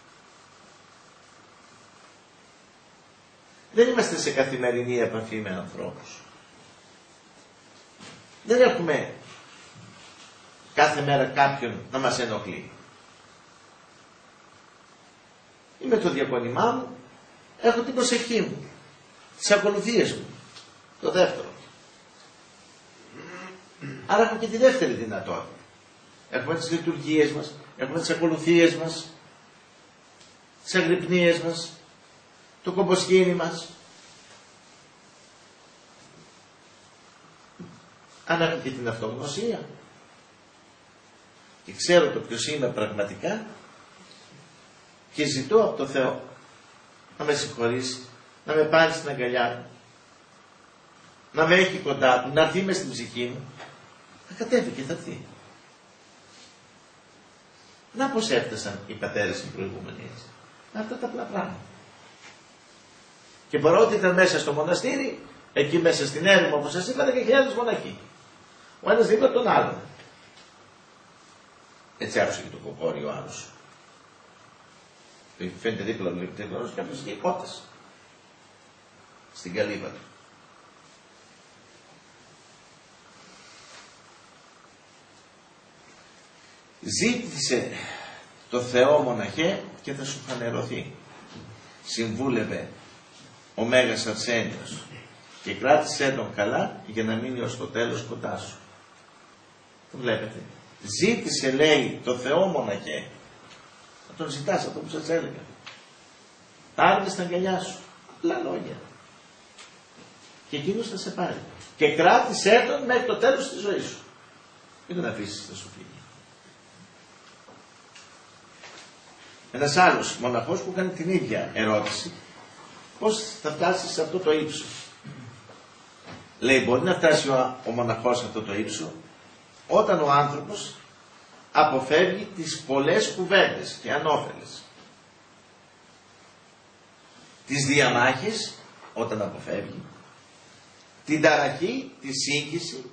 A: Δεν είμαστε σε καθημερινή επαφή με ανθρώπους. Δεν έχουμε κάθε μέρα κάποιον να μας ενοχλεί. Είμαι το διακόνημά μου, έχω την προσευχή μου, τις ακολουθίες μου, το δεύτερο. Άρα έχουμε και τη δεύτερη δυνατότητα. Έχουμε τις λειτουργίες μας, έχουμε τις ακολουθίες μας, τις αγρυπνίες μας, το κομποσκήνι μας. Αν έχω και την αυτογνωσία και ξέρω το ποιος είμαι πραγματικά και ζητώ από το Θεό να με συγχωρήσει, να με πάρει στην αγκαλιά του, να με έχει κοντά του, να έρθει μες στην ψυχή μου, θα κατέβει και θα έρθει. Να πως έφτασαν οι πατέρες οι προηγούμενοι έτσι. Με αυτά τα απλά πράγματα. Και παρότι ήταν μέσα στο μοναστήρι, εκεί μέσα στην έρημο όπως σας είπα, και χιλιάδες μοναχοί. Ο ένας δίπλα τον άλλον. Έτσι άκουσε και το κοκόρι ο άλλος. Φαίνεται δίπλα μου και κάποιος και κότας. Στην καλύβα του. Ζήτησε το Θεό μοναχέ και θα σου φανερωθεί. Συμβούλευε ο Μέγας Αρσένιος και κράτησέ τον καλά για να μείνει ως το τέλος κοντά σου. Το βλέπετε. Ζήτησε, λέει, το Θεό μοναχέ. Να τον ζητάς, αυτό που σας έλεγα. Πάρε στην αγκαλιά σου. Απλά λόγια. Και εκείνος θα σε πάρει. Και κράτησέ τον μέχρι το τέλος της ζωής σου. Μην τον αφήσεις να σου φύγει. Ένας άλλος μοναχός που κάνει την ίδια ερώτηση, πώς θα φτάσεις σε αυτό το ύψο. Λέει, μπορεί να φτάσει ο, ο μοναχός σε αυτό το ύψο όταν ο άνθρωπος αποφεύγει τις πολλές κουβέντες και ανώφελες. Τις διαμάχες όταν αποφεύγει, την ταραχή, τη σύγχυση,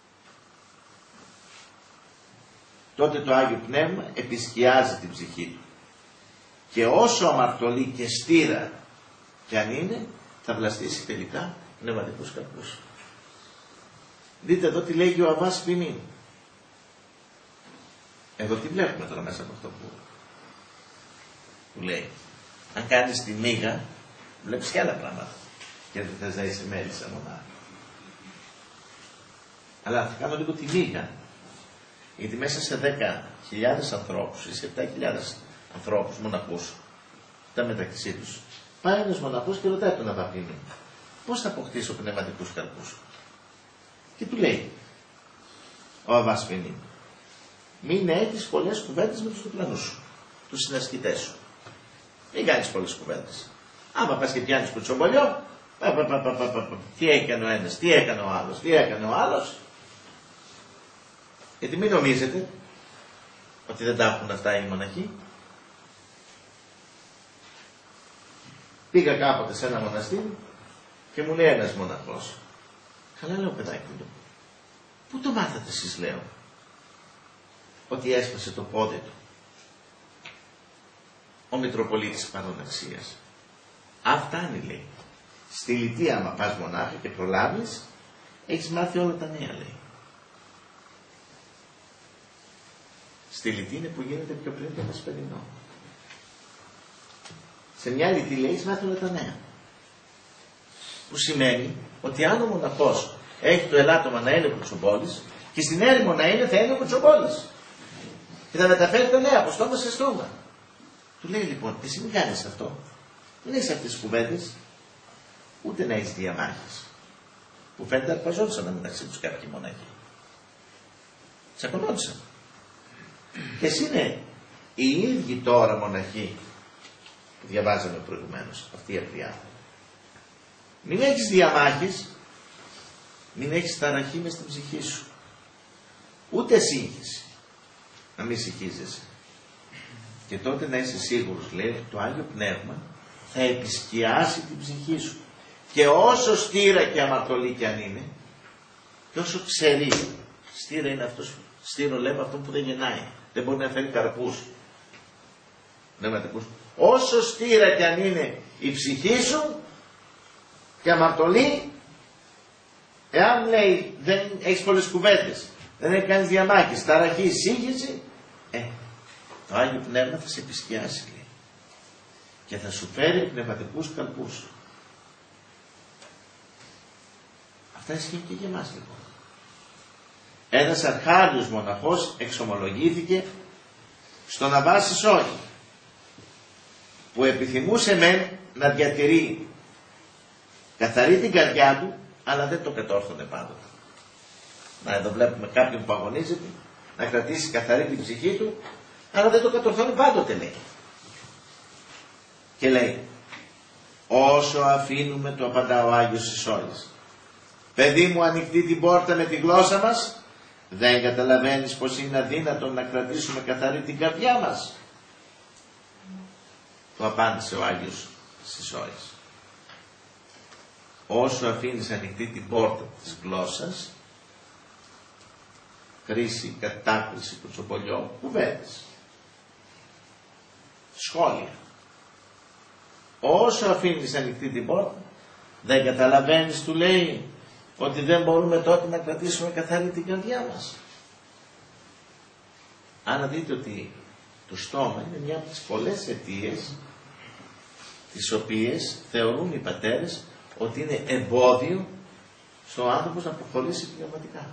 A: τότε το Άγιο Πνεύμα επισκιάζει την ψυχή του. Και όσο αμαρτωλή και στήρα κι αν είναι, θα βλαστήσει τελικά πνευματικούς καρπούς. Δείτε εδώ τι λέγει ο Αββάς Φινίν. Εδώ τι βλέπουμε τώρα μέσα από αυτό που, που λέει. Αν κάνεις τη μύγα, βλέπεις και άλλα πράγματα. Και δεν θες να είσαι μέλισσα μονάχα. Αλλά θα κάνω λίγο τη μύγα. Γιατί μέσα σε δέκα χιλιάδες ανθρώπους ή σε επτά χιλιάδες ανθρώπους, μοναχούς, τα μεταξύ τους, πάει ένας μοναχός και ρωτάει τον Αββά Φινίν, πώς θα αποκτήσω πνευματικούς καρπούς. Και του λέει ο Αββάς Φινίν, μην έχεις πολλές κουβέντες με τους διπλανούς σου, τους συνασκητές σου. Μην κάνεις πολλές κουβέντες. Άμα πας και πιάνεις κουτσομπολιό, πα, πα, πα, πα, πα, πα, τι έκανε ο ένας, τι έκανε ο άλλος, τι έκανε ο άλλος. Γιατί μην νομίζετε ότι δεν τα έχουν αυτά οι μοναχοί. Πήγα κάποτε σε ένα μοναστήρι και μου λέει ένας μοναχός, καλά, λέω, παιδάκι μου, πού το μάθατε εσείς, λέω, ότι έσπασε το πόδι του ο Μητροπολίτης Παροναξίας. Αν φτάνει, λέει. Στη Λιτία, άμα πας μονάχα και προλάβεις, έχεις μάθει όλα τα νέα, λέει. Στη Λιτή είναι που γίνεται πιο πριν το Βεσπερινό. Σε μια Λιτή, λέει, έχεις μάθει όλα τα νέα. Που σημαίνει ότι αν ο μοναχός έχει το ελάττωμα να είναι κουτσομπόλης, Και στην έρημο να είναι, θα είναι ο Κουτσομπόλης. Και θα μεταφέρει τα νέα από στόμα σε στόμα. Του λέει λοιπόν, εσύ μην κάνεις αυτό. Δεν έχεις αυτές τις κουβέντες, ούτε να έχεις διαμάχες. Που φαίνεται αρπαζόντουσαν μεταξύ τους κάποιοι μοναχοί. Τσακωνόντουσαν. Και εσύ είναι οι ίδιοι τώρα μοναχοί που διαβάζαμε προηγουμένως, αυτή η Απριάδα. Μην έχεις διαμάχες, μην έχεις ταραχή μες στην ψυχή σου. Ούτε σύγχυση. Να μην συγχύζεσαι. Και τότε να είσαι σίγουρος, λέει, το Άγιο Πνεύμα θα επισκιάσει την ψυχή σου. Και όσο στήρα και αμαρτωλή κι αν είναι, και όσο ξερεί, στήρα είναι αυτός, στήρο λέμε αυτό που δεν γεννάει, δεν μπορεί να φέρει καρπούς. Όσο στήρα κι αν είναι η ψυχή σου και αμαρτωλή, εάν λέει δεν έχεις πολλές κουβέντες, δεν έχει κάνει διαμάχες, ταραχή, σύγχυση, ε, το Άγιο Πνεύμα θα σε επισκιάσει, λέει, και θα σου φέρει πνευματικούς καρπούς. Αυτά ισχύουν και για εμάς λοιπόν. Ένας αρχάριος μοναχός εξομολογήθηκε στον Αββά Σισόη, που επιθυμούσε μεν να διατηρεί καθαρή την καρδιά του, αλλά δεν το κατόρθωνε πάντοτε. Να, εδώ βλέπουμε κάποιον που αγωνίζεται να κρατήσει καθαρή την ψυχή του, αλλά δεν το κατορθώνει πάντοτε, λέει. Και λέει, όσο αφήνουμε, το απαντά ο Άγιος Σισόης, παιδί μου, ανοιχτή την πόρτα με τη γλώσσα μας, δεν καταλαβαίνεις πως είναι αδύνατο να κρατήσουμε καθαρή την καρδιά μας? Το απάντησε ο Άγιος Σισόης. Όσο αφήνεις ανοιχτή την πόρτα της γλώσσας, κρίση, κατάκριση, κουτσομπολιό, κουβέντες, σχόλια. Όσο αφήνεις ανοιχτή την πόρτα, δεν καταλαβαίνεις, του λέει, ότι δεν μπορούμε τότε να κρατήσουμε καθαρή την καρδιά μας. Αν δείτε ότι το στόμα είναι μια από τις πολλές αιτίες τις οποίες θεωρούν οι πατέρες ότι είναι εμπόδιο στο άνθρωπος να προχωρήσει πνευματικά.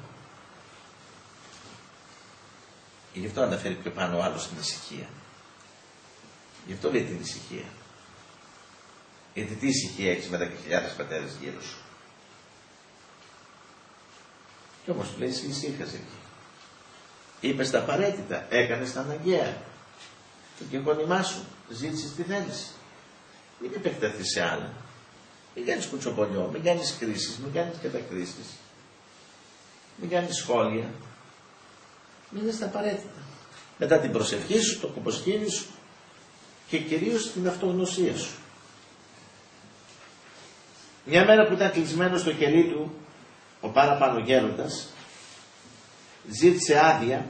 A: Γι' αυτό αναφέρει πιο πάνω ο άλλος την ησυχία. Γι' αυτό λέει την ησυχία. Γιατί τι ησυχία έχεις με τα χιλιάδες πατέρες γύρω σου? Και όμως του λέει, εσύ ησύχασε εκεί. Είπες τα απαραίτητα, έκανες τα αναγκαία. Το γεγονιμά σου, ζήτησες τι θέλεις. Μην επεκταθείς σε άλλα. Μην κάνεις κουτσομπολιό, μην κάνεις κρίσεις, μην κάνεις κατακρίσεις. Μην κάνεις σχόλια. Μην είναι στα απαραίτητα. Μετά την προσευχή σου, το κομποσκήνι σου και κυρίως την αυτογνωσία σου. Μια μέρα που ήταν κλεισμένο στο κελί του ο παραπάνω γέροντας, ζήτησε άδεια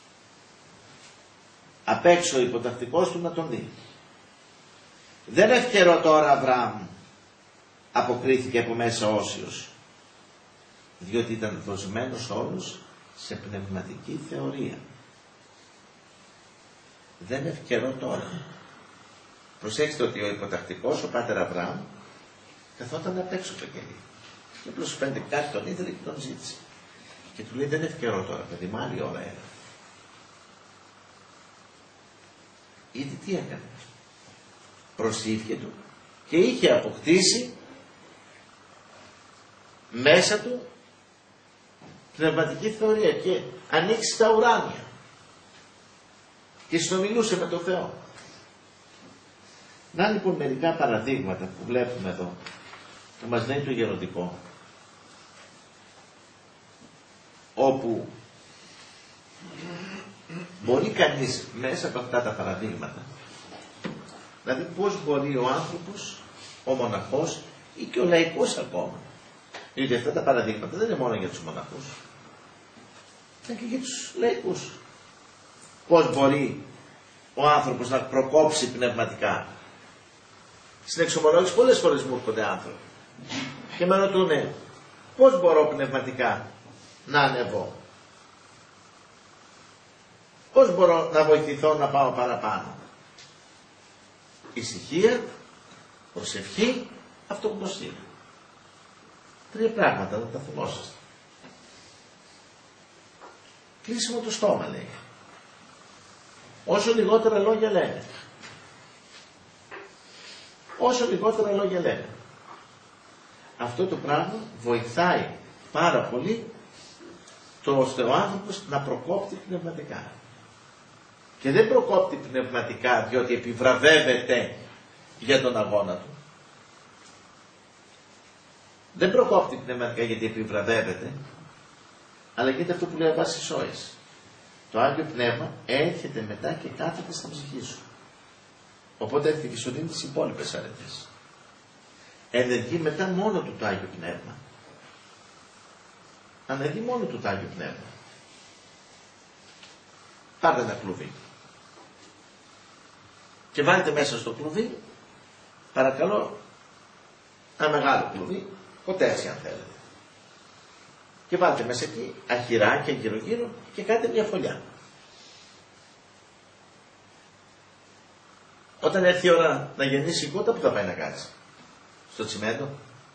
A: απ' έξω ο υποτακτικός του να τον δει. Δεν ευκαιρό τώρα, Αβραάμ, αποκρίθηκε από μέσα όσιος, διότι ήταν δοσμένος όλος σε πνευματική θεωρία. Δεν ευκαιρό τώρα. Προσέξτε ότι ο υποτακτικός, ο πάτερ Αβραάμ, καθόταν απ' έξω το κελί. Και απλώς πέντε κάτι τον ήθελε και τον ζήτησε. Και του λέει, δεν ευκαιρό τώρα, παιδί μου, άλλη ώρα era. Γιατί τι έκανε? Προσήφηκε του και είχε αποκτήσει μέσα του πνευματική θεωρία και ανοίξει τα ουράνια και συνομιλούσε με τον Θεό. Να λοιπόν μερικά παραδείγματα που βλέπουμε εδώ, που μας λέει το γεροντικό, όπου μπορεί κανείς μέσα από αυτά τα παραδείγματα, δηλαδή πώς μπορεί ο άνθρωπος, ο μοναχός ή και ο λαϊκός ακόμα, γιατί αυτά τα παραδείγματα δεν είναι μόνο για τους μοναχούς, είναι και για τους λαϊκούς. Πώς μπορεί ο άνθρωπος να προκόψει πνευματικά? Στην εξομολόγηση πολλές φορές μου έρχονται άνθρωποι και με ρωτούνε, πώς μπορώ πνευματικά να ανεβώ? Πώς μπορώ να βοηθηθώ να πάω παραπάνω? Ησυχία, προσευχή, αυτογνωσία. Τρία πράγματα να τα θυμόσαστε. κλείσιμο το στόμα, λέει. Όσο λιγότερα λόγια λένε. Όσο λιγότερα λόγια λένε. Αυτό το πράγμα βοηθάει πάρα πολύ το ώστε ο άνθρωπος να προκόπτει πνευματικά. Και δεν προκόπτει πνευματικά διότι επιβραβεύεται για τον αγώνα του. Δεν προκόπτει πνευματικά γιατί επιβραβεύεται, αλλά γίνεται αυτό που λέει ο Βάσης Σόης. Το Άγιο Πνεύμα έρχεται μετά και κάθεται στην ψυχή σου. Οπότε έρχεται και σου δίνει τις υπόλοιπες αρετές. Ενεργεί μετά μόνο του το Άγιο Πνεύμα. Ανεργεί μόνο του το Άγιο Πνεύμα. Πάρτε ένα κλουβί. Και βάλτε μέσα στο κλουβί, παρακαλώ, ένα μεγάλο κλουβί, κοτέρσι αν θέλετε. Και βάλτε μέσα εκεί αχυράκια γύρω γύρω και κάντε μια φωλιά. Όταν έρθει η ώρα να γεννήσει η κότα, πού θα πάει να κάτσει? Στο τσιμέντο?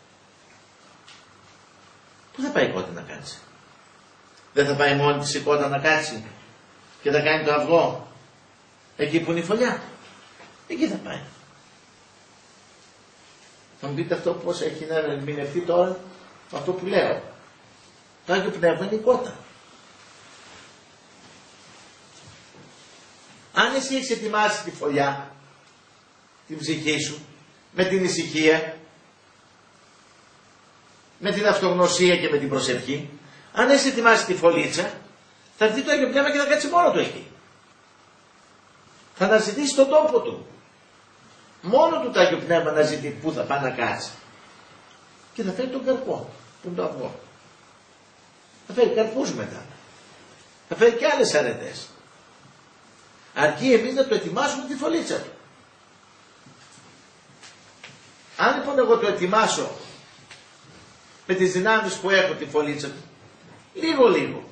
A: Πού θα πάει η κότα να κάτσει? Δεν θα πάει μόνη της η κότα να κάτσει και θα κάνει το αυγό εκεί που είναι η φωλιά? Εκεί θα πάει. Θα μου πείτε αυτό πώς έχει να ερμηνευτεί τώρα αυτό που λέω. Το Άγιο Πνεύμα είναι η κότα. Αν εσύ έχεις ετοιμάσει τη φωλιά, την ψυχή σου, με την ησυχία, με την αυτογνωσία και με την προσευχή, αν έχεις ετοιμάσει τη φωλίτσα, θα έρθει το Άγιο Πνεύμα και θα κάτσει μόνο του εκεί. Θα αναζητήσει τον τόπο του. Μόνο του το Άγιο Πνεύμα να ζητεί πού θα πάει να κάτσει. Και θα φέρει τον καρπό, που είναι το αυγό. Θα φέρει καρπούς μετά. Θα φέρει και άλλες αρετές. Αρκεί εμείς να το ετοιμάσουμε τη φωλίτσα του. Αν λοιπόν εγώ το ετοιμάσω με τις δυνάμεις που έχω τη φωλίτσα του, λίγο λίγο,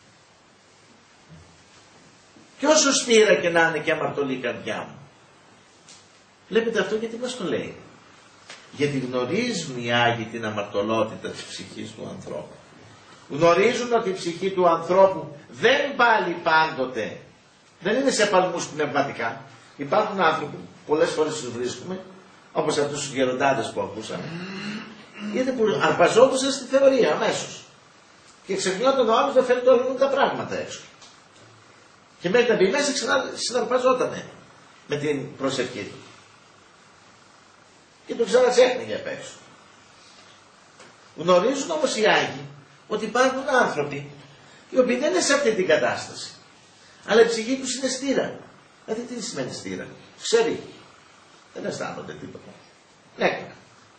A: και όσο στήρα και να είναι και αμαρτωλή η καρδιά μου, βλέπετε αυτό γιατί μας το λέει? Γιατί γνωρίζουν οι Άγιοι την αμαρτωλότητα της ψυχής του ανθρώπου. Γνωρίζουν ότι η ψυχή του ανθρώπου δεν πάλι πάντοτε, δεν είναι σε παλμούς πνευματικά. Υπάρχουν άνθρωποι, πολλές φορές τους βρίσκουμε, όπως αυτούς τους γεροντάδες που ακούσαμε, γιατί που αρπαζόντουσαν στη θεωρία αμέσως. Και ξεχνιόταν ο άλλος να φέρει το τα πράγματα έξω. Και μέχρι να μπει μέσα ξανά συναρπαζότανε με την προσευχή του. Και το ξανατσέχνηγε απ' έξω. Γνωρίζουν όμως οι Άγιοι ότι υπάρχουν άνθρωποι οι οποίοι δεν είναι σε αυτή την κατάσταση. Αλλά η ψυχή τους είναι στήρα. Δηλαδή τι σημαίνει στήρα? Ξέρει. Δεν αισθάνονται τίποτα. Νέκρα.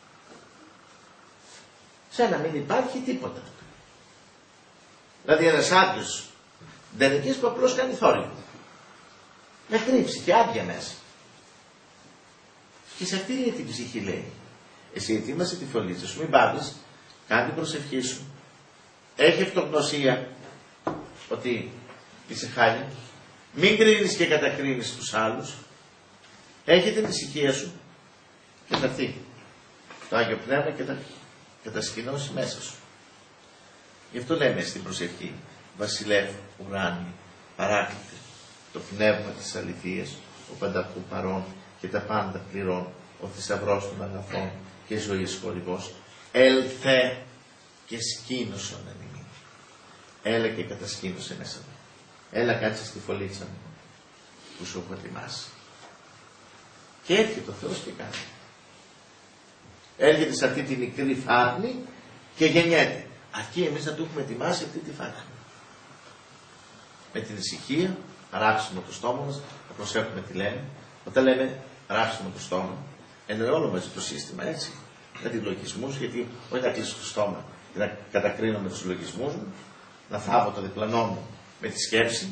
A: Σαν να μην υπάρχει τίποτα. Δηλαδή ένας άδειος ντενικής που απλώς κάνει θόρυβο. Με χρύψη και άδεια μέσα. Και σε αυτή την ψυχή λέει, εσύ ετοίμασε τη φωλίτσα σου, μην πάρεις, κάνε την προσευχή σου, έχει αυτογνωσία ότι είσαι χάλια, μην κρίνεις και κατακρίνεις τους άλλους, έχει την ησυχία σου και θα έρθει το Άγιο Πνεύμα και θα κατασκηνώσει μέσα σου. Γι' αυτό λέμε στην προσευχή, Βασιλεύ ουράνιε, παράκλητε, το πνεύμα της αληθείας, ο πανταχού παρών και τα πάντα πληρών, ο θησαυρός των αγαθών και ζωής χορηγός, έλθε και σκήνωσον εν ημί. Έλα και κατασκήνωσε μέσα μου. Έλα κάτσε στη φωλίτσα μου που σου έχω ετοιμάσει. Και έρχεται ο Θεός και κάνει. Έρχεται σε αυτή τη μικρή φάρνη και γεννιέται. Αρκεί εμείς να του έχουμε ετοιμάσει αυτή τη φάρνη. Με την ησυχία, ράψουμε το στόμα μας, να προσέχουμε τι λέμε. Όταν λέμε ράψουμε το στόμα, εννοεί όλο μαζί το σύστημα, έτσι. Με τις λογισμούς, γιατί όχι να κλείσω το στόμα και να κατακρίνω με τους λογισμούς μου, να θάβω το διπλανό μου με τη σκέψη.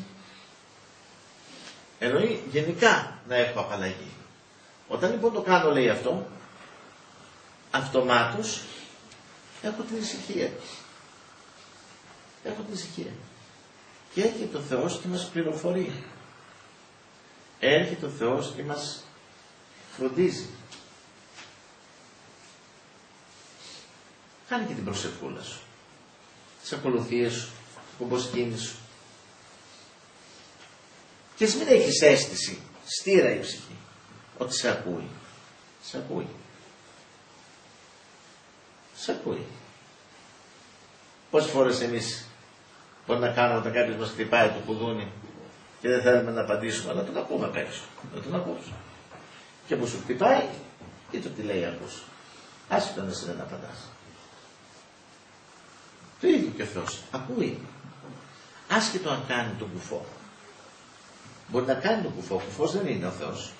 A: Εννοεί γενικά να έχω απαλλαγή. Όταν λοιπόν το κάνω, λέει αυτό, αυτομάτως έχω την ησυχία. Έχω την ησυχία. Και έρχεται ο Θεός και μας πληροφορεί. Έρχεται ο Θεός και μας φροντίζει. Κάνε και την προσευχούλα σου. Τις ακολουθίες σου, την κομποσκήνη σου. Και ας μην έχεις αίσθηση, στήρα η ψυχή, ότι σε ακούει. Σε ακούει. Σε ακούει. Πόσες φορές εμείς μπορεί να κάνουμε όταν κάποιος μας χτυπάει το κουδούνι και δεν θέλουμε να απαντήσουμε, αλλά τον ακούμε απ' έξω. Να τον ακούσουμε. Και που σου χτυπάει, ή το τι λέει ακούς. Άσχετο να εσύ δεν απαντάς. Το ίδιο και ο Θεός. Ακούει. Άσχετο αν κάνει τον κουφό. Μπορεί να κάνει τον κουφό. Ο κουφός δεν είναι ο Θεός.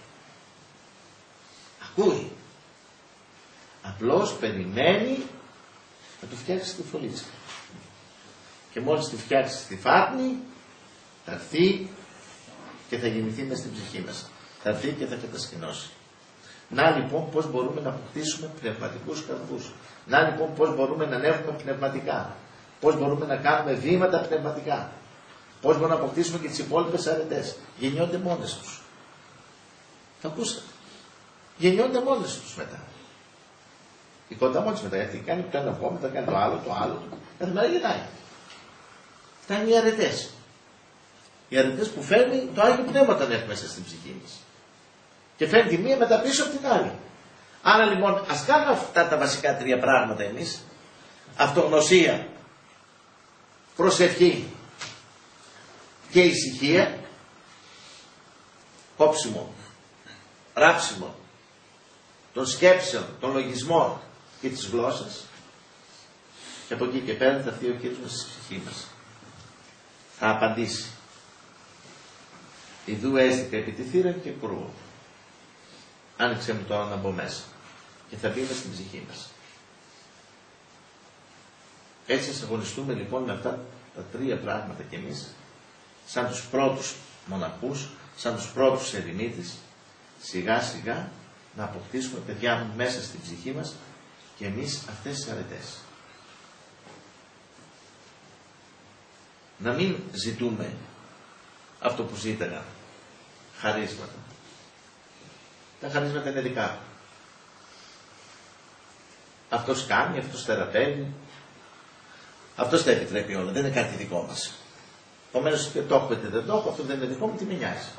A: Ακούει. Απλώς περιμένει να του φτιάξει τη φωλίτσα. Και μόλις τη φτιάξει τη φάπνη, θα έρθει και θα γεννηθεί μες στην ψυχή μας. Θα έρθει και θα κατασκηνώσει. Να λοιπόν πώς μπορούμε να αποκτήσουμε πνευματικούς καρπούς. Να λοιπόν πώς μπορούμε να ανέβουμε πνευματικά. Πώς μπορούμε να κάνουμε βήματα πνευματικά. Πώς μπορούμε να αποκτήσουμε και τις υπόλοιπες αρετές. Γεννιόνται μόνες τους. Τα ακούσατε. Γεννιόνται μόνες τους μετά. Η κοντά μόνες μετά. Γιατί κάνει το ένα κόμμα, μετά κάνει το άλλο, το άλλο. Κάθε μέρα γεννάει. Αυτά είναι οι αρετές. Οι αρετές που φέρνει το Άγιο Πνεύμα όταν έχει μέσα στην ψυχή μας. Και φέρνει τη μία μετά πίσω από την άλλη. Άρα λοιπόν ας κάνουμε αυτά τα βασικά τρία πράγματα εμείς. Αυτογνωσία, προσευχή και ησυχία. Κόψιμο, ράψιμο των σκέψεων, των λογισμών και της γλώσσας. Και από εκεί και πέρα θα έρθει ο Κύριος μας στη ψυχή μας. Θα απαντήσει. Ιδού έστηκα επί τη θύρα και κρούω. Άνοιξε μου τώρα να μπω μέσα. Και θα μπει μες στην ψυχή μας. Έτσι ας αγωνιστούμε λοιπόν με αυτά τα τρία πράγματα κι εμείς, σαν τους πρώτους μοναχούς, σαν τους πρώτους ερημίτες, σιγά σιγά να αποκτήσουμε, παιδιά μου, μέσα στην ψυχή μας και εμείς αυτές τις αρετές. Να μην ζητούμε αυτό που ζήταγαν, χαρίσματα. Τα χαρίσματα είναι δικά του. Αυτός κάνει, αυτός θεραπεύει, αυτός τα επιτρέπει όλα, δεν είναι κάτι δικό μας. Επομένως και το έχω είτε δεν το έχω, αυτό δεν είναι δικό μου, τι με νοιάζει.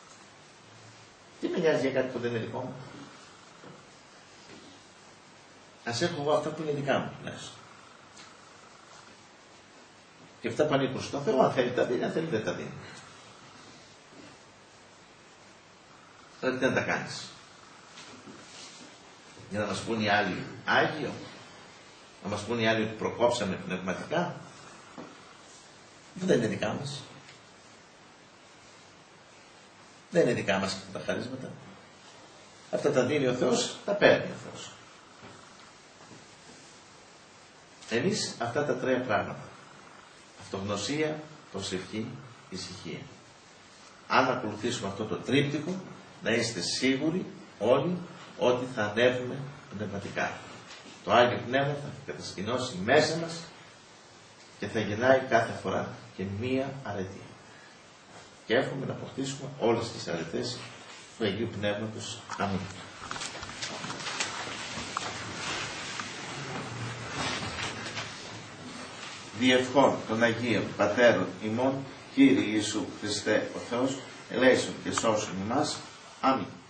A: Τι με νοιάζει για κάτι που δεν είναι δικό μου. Ας έχω εγώ αυτά που είναι δικά μου τουλάχιστον. Και αυτά που ανήκουν στον Θεό, αν θέλει τα δίνει, αν θέλει δεν τα δίνει. Τώρα τι να τα κάνεις. Για να μας πούν οι άλλοι Άγιο, να μας πούν οι άλλοι ότι προκόψαμε πνευματικά. Δεν είναι δικά μας. Δεν είναι δικά μας τα χαρίσματα. Αυτά τα δίνει ο Θεός, τα παίρνει ο Θεός. Εμείς αυτά τα τρία πράγματα. Αυτογνωσία, προσευχή, ησυχία. Αν ακολουθήσουμε αυτό το τρίπτυχο, να είστε σίγουροι όλοι ότι θα ανέβουμε πνευματικά. Το Άγιο Πνεύμα θα κατασκηνώσει μέσα μας και θα γεννάει κάθε φορά και μία αρετή. Και εύχομαι να αποκτήσουμε όλες τις αρετές του Αγίου Πνεύματος. Αμήν. Διευχών των Αγίων Πατέρων ημών, Κύριε Ιησού Χριστέ ο Θεός, ελέησον και σώσον ημάς. Αμήν.